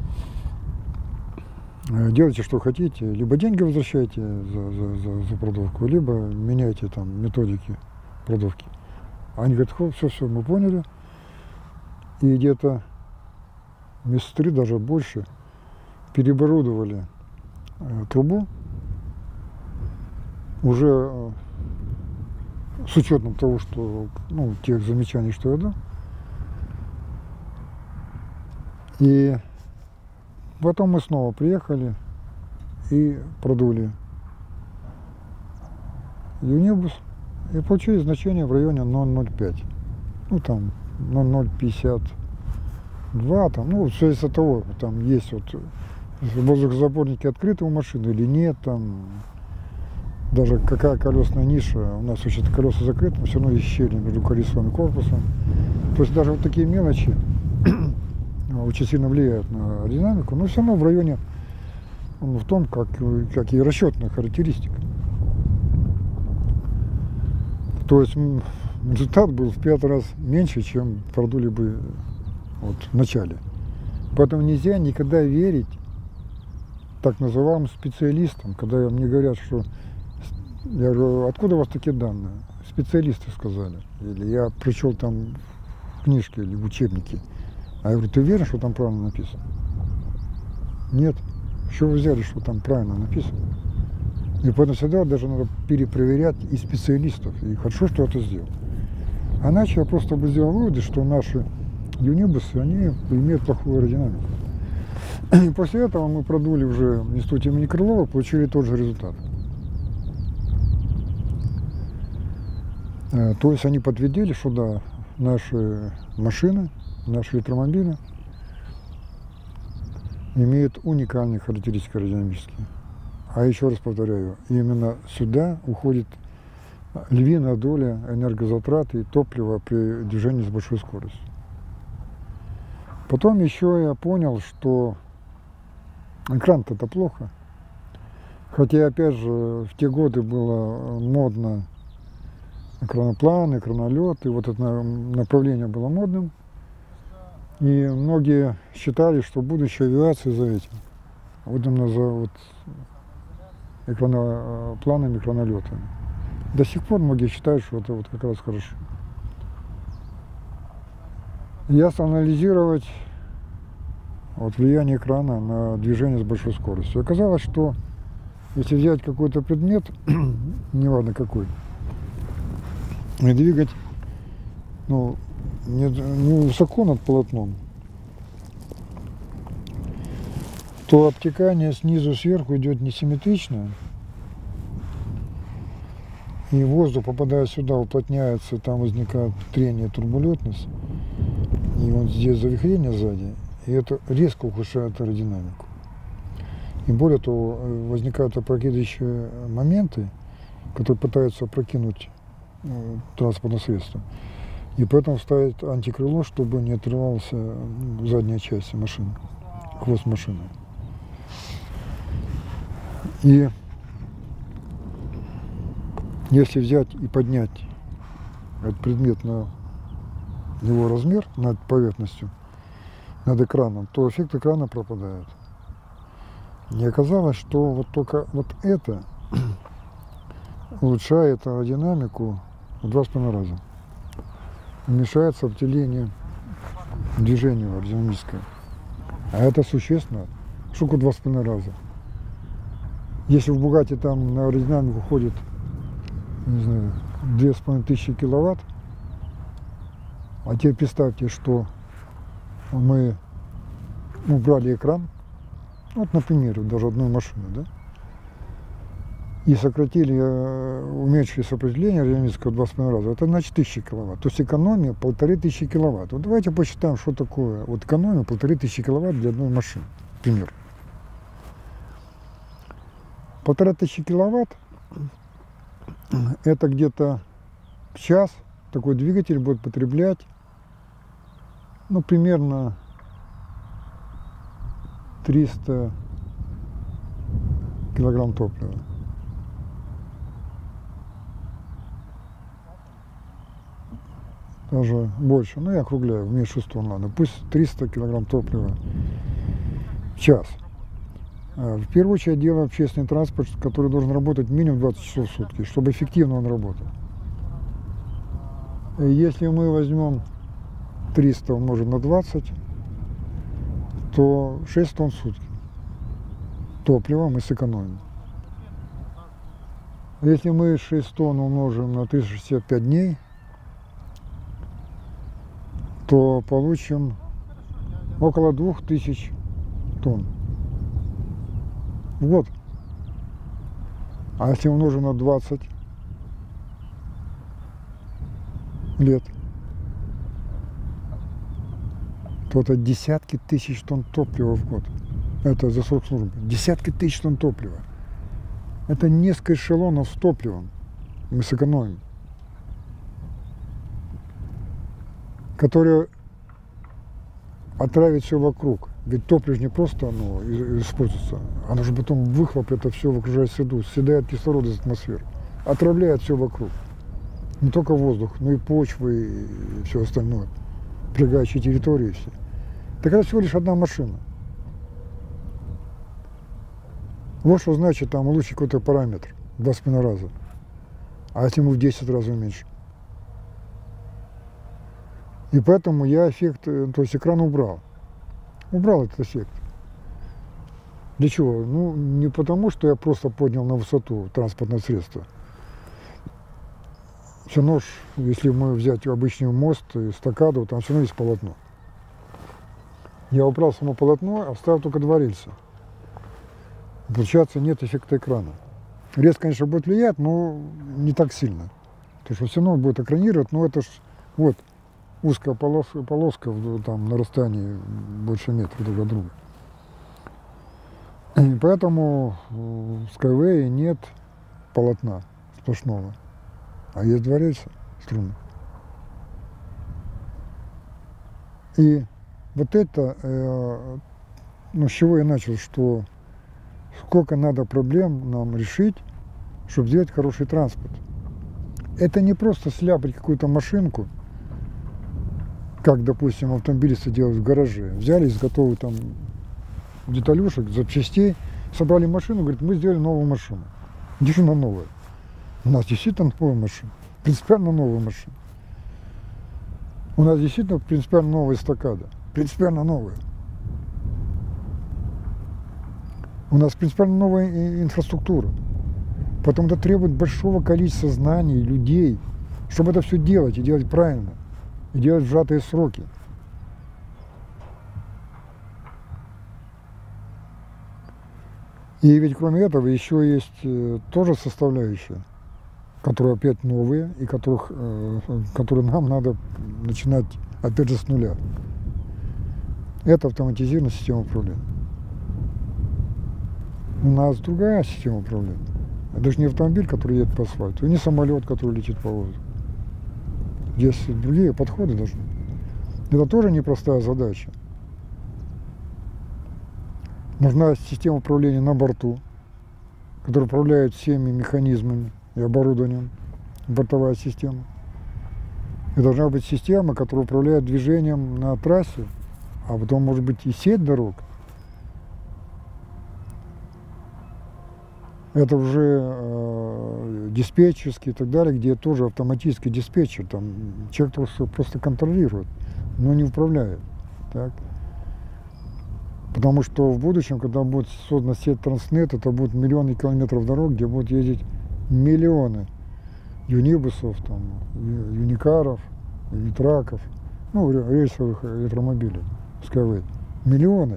Speaker 1: Делайте, что хотите, либо деньги возвращайте за продувку, либо меняйте там методики продувки. Они говорят, все, мы поняли. И где-то месяца 3, даже больше, переоборудовали трубу, уже с учетом того, что, ну, тех замечаний, что я дал. И потом мы снова приехали и продули Юнибус и получили значение в районе 0,05. Ну там 0,052, там, ну, все из-за того, там есть вот воздухозаборники открыты у машины или нет, там даже какая колесная ниша, у нас вообще-то колеса закрыты, но все равно есть щели между колесом и корпусом. То есть даже вот такие мелочи очень сильно влияют на аэродинамику, но все равно в районе, в том, как и расчетная характеристика. То есть результат был в 5 раз меньше, чем продули бы вот в начале. Поэтому нельзя никогда верить так называемым специалистам, когда мне говорят, что я говорю, откуда у вас такие данные? Специалисты сказали. Или я прочел там в книжке или в учебнике. А я говорю, ты уверен, что там правильно написано? Нет. Еще вы взяли, что там правильно написано? И поэтому всегда даже надо перепроверять и специалистов. И хорошо, что это сделал. А иначе я просто бы сделал выводы, что наши юнибусы, они имеют плохую аэродинамику. И после этого мы продули уже в институте имени Крылова, получили тот же результат. То есть они подтвердили, что да, наши машины, наши электромобили имеют уникальные характеристики аэродинамические. А еще раз повторяю, именно сюда уходит львиная доля энергозатрат и топлива при движении с большой скоростью. Потом еще я понял, что экран-то это плохо. Хотя, опять же, в те годы было модно экраноплан, экранолет, и вот это направление было модным. И многие считали, что будущее авиации за этим. Вот именно за вот экранопланами, экранолетами. До сих пор многие считают, что это вот как раз хорошо. Я стал анализировать вот влияние экрана на движение с большой скоростью. Оказалось, что если взять какой-то предмет, неважно какой, и двигать, ну, не высоко над полотном, то обтекание снизу сверху идет несимметрично, и воздух, попадая сюда, уплотняется, там возникает трение, турбулентность, и вот здесь завихрение сзади, и это резко ухудшает аэродинамику. И более того, возникают опрокидывающие моменты, которые пытаются опрокинуть транспортное средство. И поэтому ставят антикрыло, чтобы не отрывался задняя часть машины, хвост машины. И если взять и поднять этот предмет на его размер, над поверхностью, над экраном, то эффект экрана пропадает. И оказалось, что вот только вот это улучшает аэродинамику в 2,5 раза. Уменьшает сопротивление движению аэродинамическое. А это существенно. Штуку 2,5 раза. Если в Бугатти там на аэродинамику ходит, не знаю, 2500 киловатт, а теперь представьте, что мы убрали экран, вот, например, даже одной машины, да, и сократили, уменьшили сопротивление аэродинамического в 2,5 раза, это значит 1000 киловатт. То есть экономия 1500 киловатт. Вот давайте посчитаем, что такое вот экономия 1500 киловатт для одной машины. Пример. 1500 киловатт это где-то в час такой двигатель будет потреблять, ну, примерно 300 килограмм топлива. Даже больше, ну я округляю, в меньшую сторону ладно, пусть 300 килограмм топлива в час. В первую очередь дело общественный транспорт, который должен работать минимум 20 часов в сутки, чтобы эффективно он работал. И если мы возьмем 300 умножим на 20, то 6 тонн в сутки топлива мы сэкономим. Если мы 6 тонн умножим на 365 дней, то получим около 2000 тонн в год. А если умножим на 20 лет, то это десятки тысяч тонн топлива в год. Это за срок службы. Десятки тысяч тонн топлива. Это несколько эшелонов с топливом мы сэкономим, которые отравят все вокруг. Ведь топливо не просто оно используется, оно же потом выхлоп это все в окружающую среду, съедает кислород из атмосферы, отравляет все вокруг. Не только воздух, но и почвы и все остальное, прилегающие территории все. Так это всего лишь одна машина. Вот что значит там улучшить какой-то параметр в 2,5 раза, а если мы в 10 раз уменьшим. И поэтому я эффект, то есть экран убрал. Убрал этот эффект. Для чего? Ну, не потому, что я просто поднял на высоту транспортное средство. Все равно, если мы взять обычный мост, эстакаду, там все равно есть полотно. Я убрал само полотно, оставил только 2 рельса. Получается, нет эффекта экрана. Рез, конечно, будет влиять, но не так сильно. Потому что все равно будет экранировать, но это ж вот узкая полоска там, на расстоянии больше метра друг от друга. И поэтому в Skyway нет полотна сплошного, а есть 2 рельса струнных. И вот это, ну, с чего я начал, что сколько надо проблем нам решить, чтобы сделать хороший транспорт. Это не просто сляпать какую-то машинку, как, допустим, автомобилисты делают в гараже. Взяли из готовых там деталюшек, запчастей, собрали машину, говорят, мы сделали новую машину. Действительно новая. У нас действительно новая машина. Принципиально новая машина. У нас действительно принципиально новая эстакада. Принципиально новая. У нас принципиально новая инфраструктура. Потому это требует большого количества знаний, людей, чтобы это все делать и делать правильно, и делать в сжатые сроки. И ведь кроме этого еще есть тоже составляющие, которые опять новые, и которые нам надо начинать опять же с нуля. Это автоматизированная система управления. У нас другая система управления. Это же не автомобиль, который едет по асфальту, и не самолет, который летит по воздуху. Здесь другие подходы должны. Это тоже непростая задача. Нужна система управления на борту, которая управляет всеми механизмами и оборудованием, бортовая система. И должна быть система, которая управляет движением на трассе, а потом может быть и сеть дорог. Это уже диспетчерский и так далее, где тоже автоматический диспетчер, там человек просто контролирует, но не управляет. Так? Потому что в будущем, когда будет создана сеть Транснет, это будут миллионы километров дорог, где будут ездить миллионы юнибусов, там, юникаров, юнитраков, ну, рейсовых электромобилей, Skyway. Миллионы.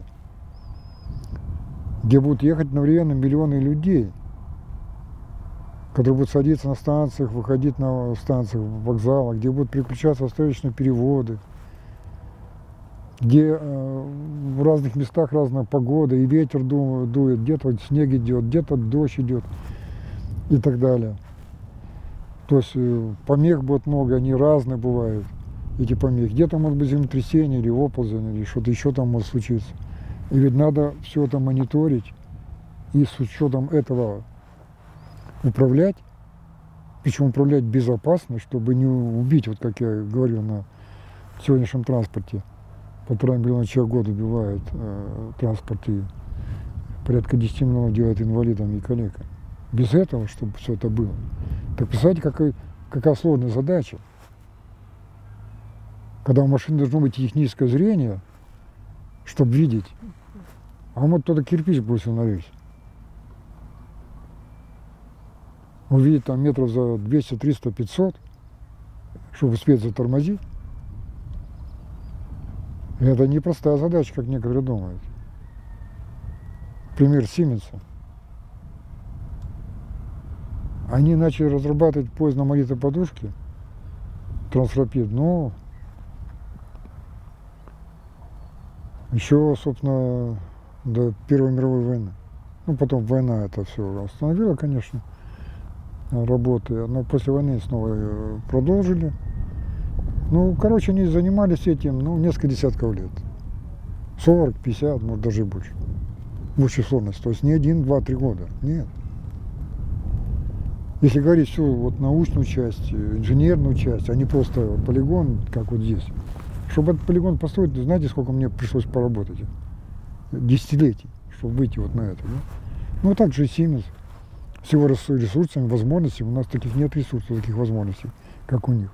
Speaker 1: Где будут ехать одновременно миллионы людей, которые будут садиться на станциях, выходить на станциях, вокзалах, где будут переключаться остаточные переводы, где в разных местах разная погода, и ветер дует, где-то снег идет, где-то дождь идет и так далее. То есть помех будет много, они разные бывают, эти помехи. Где-то может быть землетрясение или оползень, или что-то еще там может случиться. И ведь надо все это мониторить и с учетом этого управлять, причем управлять безопасно, чтобы не убить, вот как я говорил на сегодняшнем транспорте. 1,5 миллиона человек в год убивают транспорт, и порядка 10 миллионов делают инвалидами и калеками. Без этого, чтобы все это было. Так представляете, какая сложная задача. Когда у машины должно быть техническое зрение, чтобы видеть, а вот кто-то кирпич бросил на рельс. Увидеть там метров за 200, 300, 500, чтобы успеть затормозить. И это непростая задача, как некоторые думают. Пример Сименса. Они начали разрабатывать поезд на магнитной подушке, Трансрапид, но еще, собственно, до Первой мировой войны. Ну, потом война это все остановила, конечно, работы, но после войны снова продолжили. Ну, короче, они занимались этим, ну, несколько десятков лет. 40, 50, может, даже и больше. В общей сложности. То есть не 1, 2, 3 года. Нет. Если говорить всю вот научную часть, инженерную часть, а не просто полигон, как вот здесь. Чтобы этот полигон построить, знаете, сколько мне пришлось поработать? Десятилетий, чтобы выйти вот на это. Да? Ну, так же и Siemens. С его ресурсами, возможностями. У нас таких нет ресурсов, таких возможностей, как у них.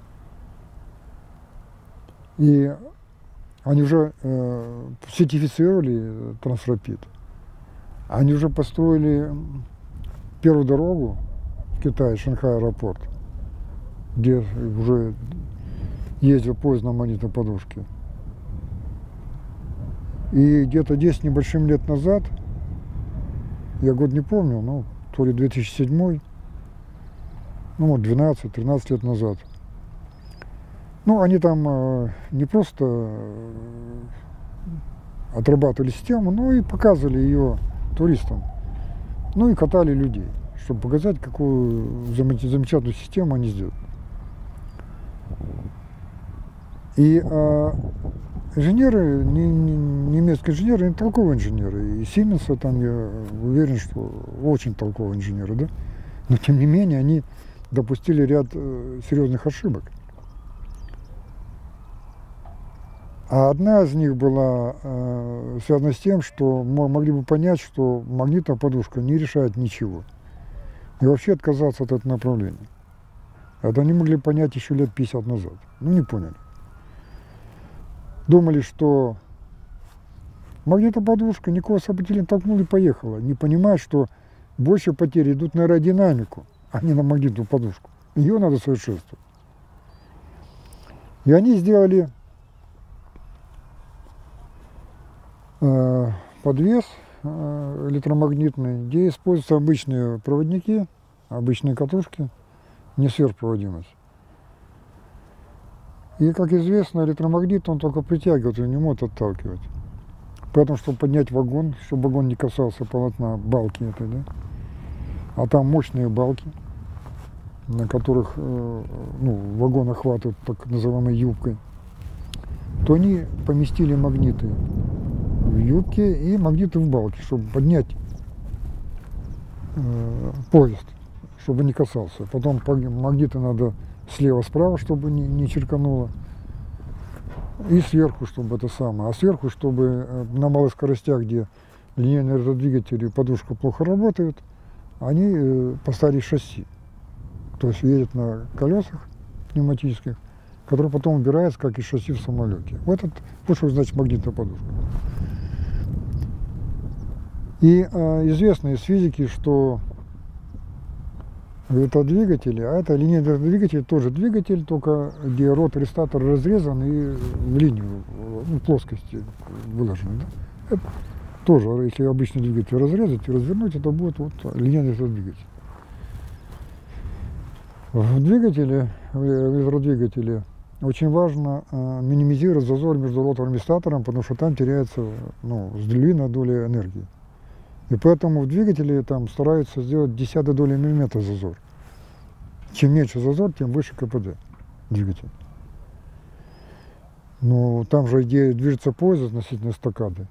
Speaker 1: И они уже сертифицировали Трансрапид. Они уже построили первую дорогу в Китае, Шанхай аэропорт, где уже ездил поезд на магнитной подушке. И где-то 10 небольшим лет назад, я год не помню, но то ли 2007, ну, 12-13 лет назад, ну, они там не просто отрабатывали систему, но и показывали ее туристам. Ну и катали людей, чтобы показать, какую замечательную систему они сделали. И инженеры, немецкие инженеры, они толковые инженеры. И Siemens, там, я уверен, что очень толковые инженеры, да? Но тем не менее, они допустили ряд серьезных ошибок. А одна из них была связана с тем, что мы могли бы понять, что магнитная подушка не решает ничего. И вообще отказаться от этого направления. Это они могли понять еще лет 50 назад. Ну, не поняли. Думали, что магнитная подушка, никакого события не толкнула и поехала. Не понимая, что больше потери идут на аэродинамику, а не на магнитную подушку. Ее надо совершенствовать. И они сделали подвес электромагнитный, где используются обычные проводники, обычные катушки, не сверхпроводимость. И, как известно, электромагнит, он только притягивает, он не может отталкивать. Поэтому, чтобы поднять вагон, чтобы вагон не касался полотна балки этой, да, а там мощные балки, на которых вагон охватывает так называемой юбкой, то они поместили магниты в юбке и магниты в балке, чтобы поднять поезд, чтобы не касался. Потом магниты надо слева-справа, чтобы не черкануло. И сверху, чтобы это самое. А сверху, чтобы на малых скоростях, где линейные электродвигатели и подушка плохо работают, они поставили шасси. То есть едет на колесах пневматических, которые потом убираются, как и шасси в самолете. Вот это, что значит магнитная подушка. И известно из физики, что это двигатели, а это линейный двигатель, тоже двигатель, только где ротор и статор разрезан и в линию, плоскости выложены. Да? Это тоже, если обычный двигатель разрезать и развернуть, это будет вот линейный двигатель. В двигателе, в электродвигателе, очень важно минимизировать зазор между ротором и статором, потому что там теряется длинная доля энергии. И поэтому в двигателе там стараются сделать десятой доли миллиметра зазор. Чем меньше зазор, тем выше КПД двигателя. Но там же идея движется поезд относительно эстакады.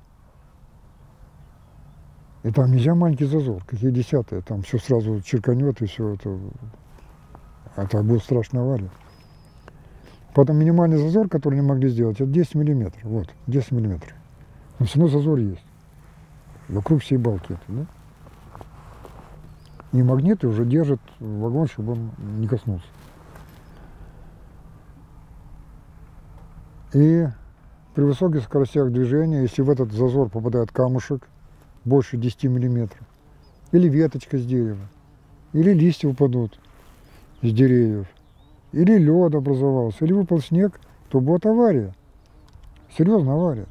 Speaker 1: И там нельзя маленький зазор, какие десятые, там все сразу черканет и все это. Это будет страшная авария. Поэтому минимальный зазор, который они могли сделать, это 10 миллиметров. Вот, 10 миллиметров. Но все равно зазор есть. Вокруг всей балки это, да? И магниты уже держат вагон, чтобы он не коснулся. И при высоких скоростях движения, если в этот зазор попадает камушек больше 10 миллиметров, или веточка с дерева, или листья упадут с деревьев, или лед образовался, или выпал снег, то будет авария. Серьезная авария.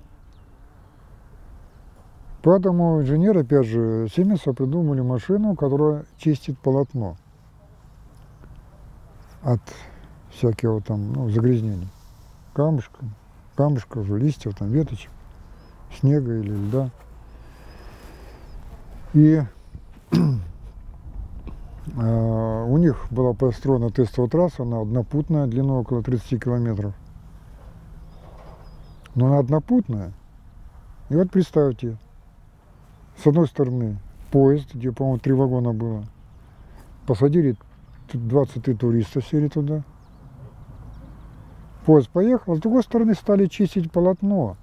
Speaker 1: Поэтому инженеры, опять же, Сименса придумали машину, которая чистит полотно от всякого там, загрязнений. Камушков, листьев, там, веточек, снега или льда. И у них была построена тестовая трасса, она однопутная, длиной около 30 километров. Но она однопутная. И вот представьте, с одной стороны поезд, где, по-моему, 3 вагона было. Посадили 23 туриста, сели туда. Поезд поехал, а с другой стороны стали чистить полотно.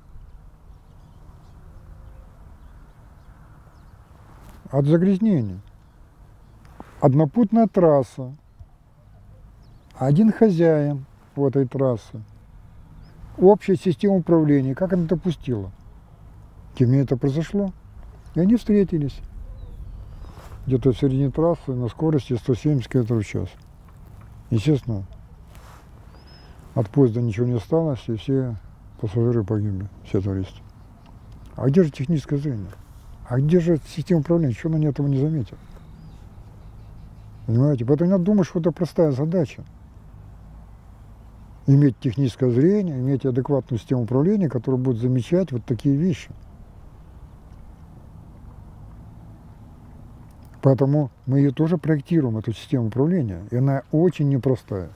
Speaker 1: От загрязнений. Однопутная трасса. Один хозяин у этой трассы. Общая система управления. Как она допустила? Тем не менее это произошло. И они встретились где-то в середине трассы на скорости 170 км в час. Естественно, от поезда ничего не осталось, и все пассажиры погибли, все туристы. А где же техническое зрение? А где же система управления? Чего они этого не заметят? Понимаете? Поэтому надо думать, что это простая задача. Иметь техническое зрение, иметь адекватную систему управления, которая будет замечать вот такие вещи. Поэтому мы ее тоже проектируем, эту систему управления, и она очень непростая.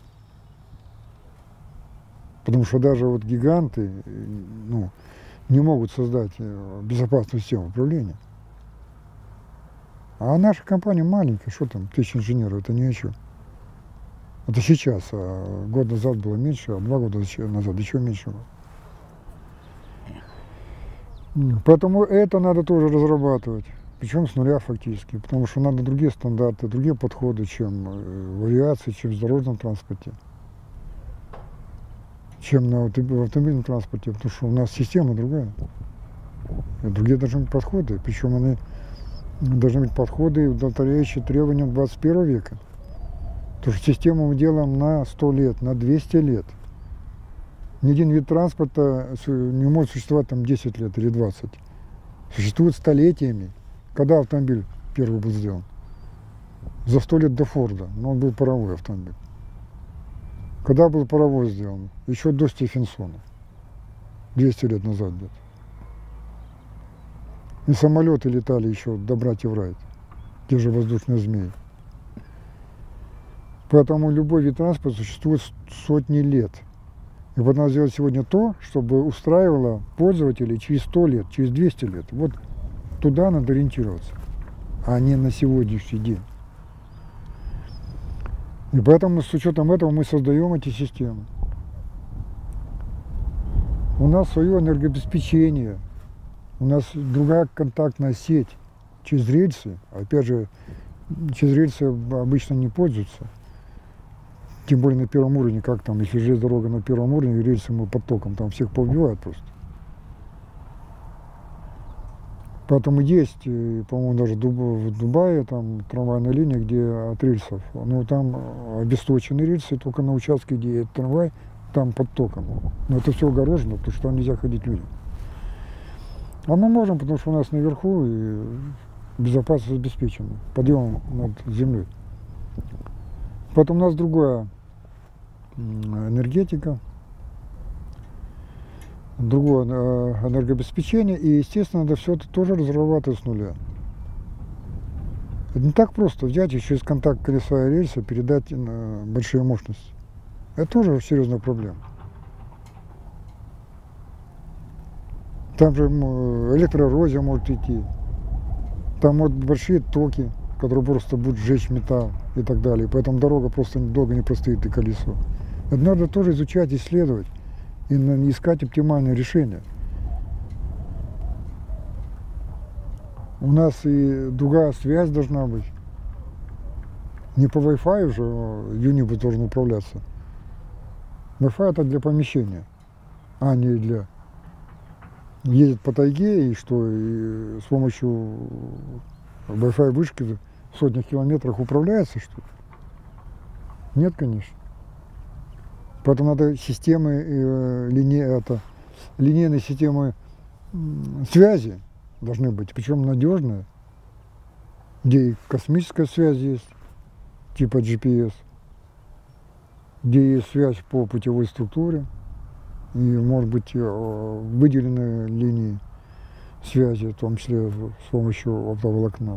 Speaker 1: Потому что даже вот гиганты не могут создать безопасную систему управления. А наша компания маленькая, что там, 1000 инженеров, это ни о чем. Это сейчас, а год назад было меньше, а 2 года назад еще меньше было. Поэтому это надо тоже разрабатывать. Причем с нуля фактически, потому что надо другие стандарты, другие подходы, чем в авиации, чем в дорожном транспорте, чем в автомобильном транспорте, потому что у нас система другая. И другие должны быть подходы, причем они должны быть подходы, удовлетворяющие требованиям 21 века. Потому что систему мы делаем на 100 лет, на 200 лет. Ни один вид транспорта не может существовать там 10 лет или 20. Существует столетиями. Когда автомобиль первый был сделан? За 100 лет до Форда, но он был паровой автомобиль. Когда был паровоз сделан? Еще до Стефенсона. 200 лет назад где-то. И самолеты летали еще до братьев Райт, те же воздушные змеи. Поэтому любой вид транспорта существует сотни лет. И вот надо сделать сегодня то, чтобы устраивало пользователей через 100 лет, через 200 лет. Вот туда надо ориентироваться, а не на сегодняшний день. И поэтому с учетом этого мы создаем эти системы. У нас свое энергообеспечение, у нас другая контактная сеть через рельсы. Опять же, через рельсы обычно не пользуются. Тем более на первом уровне, как там, если железная дорога на первом уровне, рельсом и потоком, там всех поубивают просто. Поэтому есть, по-моему, даже в Дубае там трамвайная линия, где от рельсов, но там обесточены рельсы, только на участке, где едет трамвай, там под током. Но это все огорожено, потому что там нельзя ходить людям. А мы можем, потому что у нас наверху и безопасность обеспечена, подъемом над землей. Поэтому у нас другая энергетика, другое энергообеспечение, и, естественно, надо все это тоже разрабатывать с нуля. Это не так просто взять и через контакт колеса и рельса передать большие мощности. Это тоже серьезная проблема. Там же электроэрозия может идти, там могут быть большие токи, которые просто будут сжечь металл и так далее. Поэтому дорога просто долго не простоит и колесо. Это надо тоже изучать, исследовать и искать оптимальное решение. У нас и другая связь должна быть. Не по Wi-Fi уже Unibus должен управляться. Wi-Fi это для помещения, а не для... Едет по тайге, и что, и с помощью Wi-Fi вышки в сотнях километрах управляется, что ли? Нет, конечно. Поэтому надо системы, линейные системы связи должны быть, причем надежные, где и космическая связь есть, типа GPS, где есть связь по путевой структуре, и, может быть, выделенные линии связи, в том числе с помощью оптоволокна.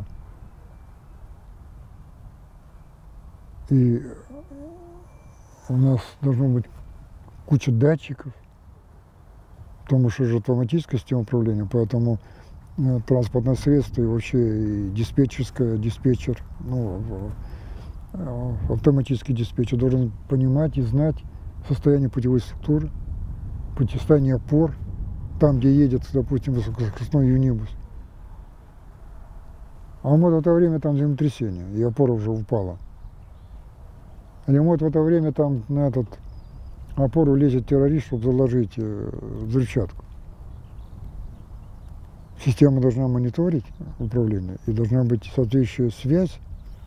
Speaker 1: И у нас должно быть куча датчиков, потому что же автоматическая система управления, поэтому транспортное средство и вообще и диспетчер, автоматический диспетчер должен понимать и знать состояние путевой структуры, состояние опор, там, где едет, допустим, высокоскоростной Unibus. А может в это время там землетрясение, и опора уже упала. Или может в это время там на этот опору лезет террорист, чтобы заложить взрывчатку. Система должна мониторить управление, и должна быть соответствующая связь,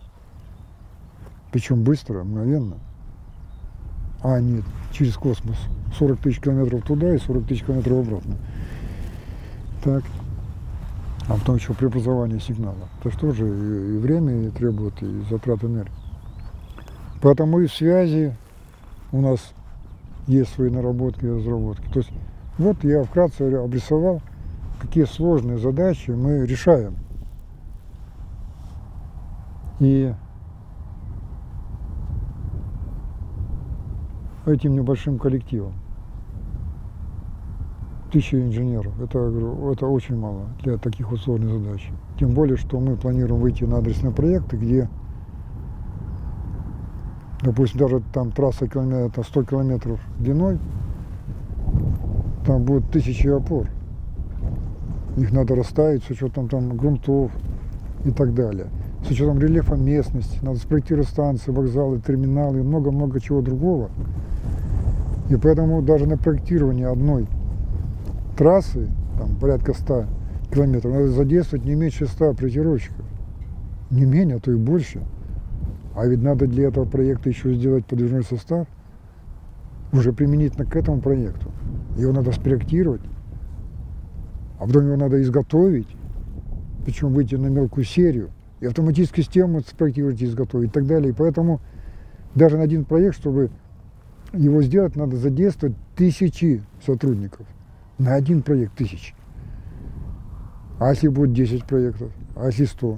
Speaker 1: причем быстро, мгновенно, а не через космос. 40 тысяч километров туда и 40 тысяч километров обратно. Так. А потом еще преобразование сигнала. Это что же и время требует, и затрат энергии. Поэтому и в связи у нас есть свои наработки и разработки. То есть вот я вкратце обрисовал, какие сложные задачи мы решаем. И этим небольшим коллективом. 1000 инженеров. Это очень мало для таких вот сложных задач. Тем более, что мы планируем выйти на адресные проекты, где, допустим, даже там трасса 100 километров длиной, там будет 1000 опор. Их надо расставить с учетом там грунтов и так далее. С учетом рельефа местности, надо спроектировать станции, вокзалы, терминалы и много-много чего другого. И поэтому даже на проектирование одной трассы, там порядка 100 километров, надо задействовать не меньше 100 проектировщиков. Не менее, а то и больше. А ведь надо для этого проекта еще сделать подвижной состав. уже применительно к этому проекту. Его надо спроектировать, а потом его надо изготовить, причем выйти на мелкую серию, и автоматическую систему спроектировать и изготовить и так далее. И поэтому даже на один проект, чтобы его сделать, надо задействовать тысячи сотрудников. На один проект 1000. А если будет 10 проектов, а если 100?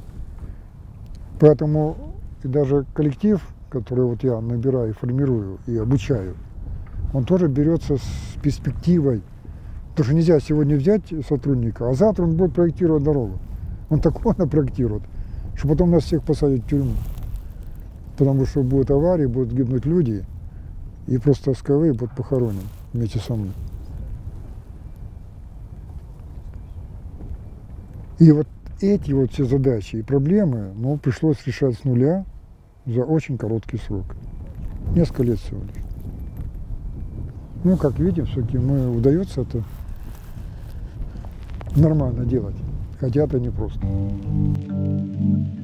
Speaker 1: Поэтому и даже коллектив, который вот я набираю, формирую и обучаю, он тоже берется с перспективой. Потому что нельзя сегодня взять сотрудника, а завтра он будет проектировать дорогу. Он такое напроектирует, что потом нас всех посадят в тюрьму. Потому что будут аварии, будут гибнуть люди, и просто СКВ будут похоронены вместе со мной. И вот эти вот все задачи и проблемы, ну, пришлось решать с нуля за очень короткий срок. Несколько лет всего лишь. Ну, как видим, все-таки мы удается это нормально делать, хотя это непросто.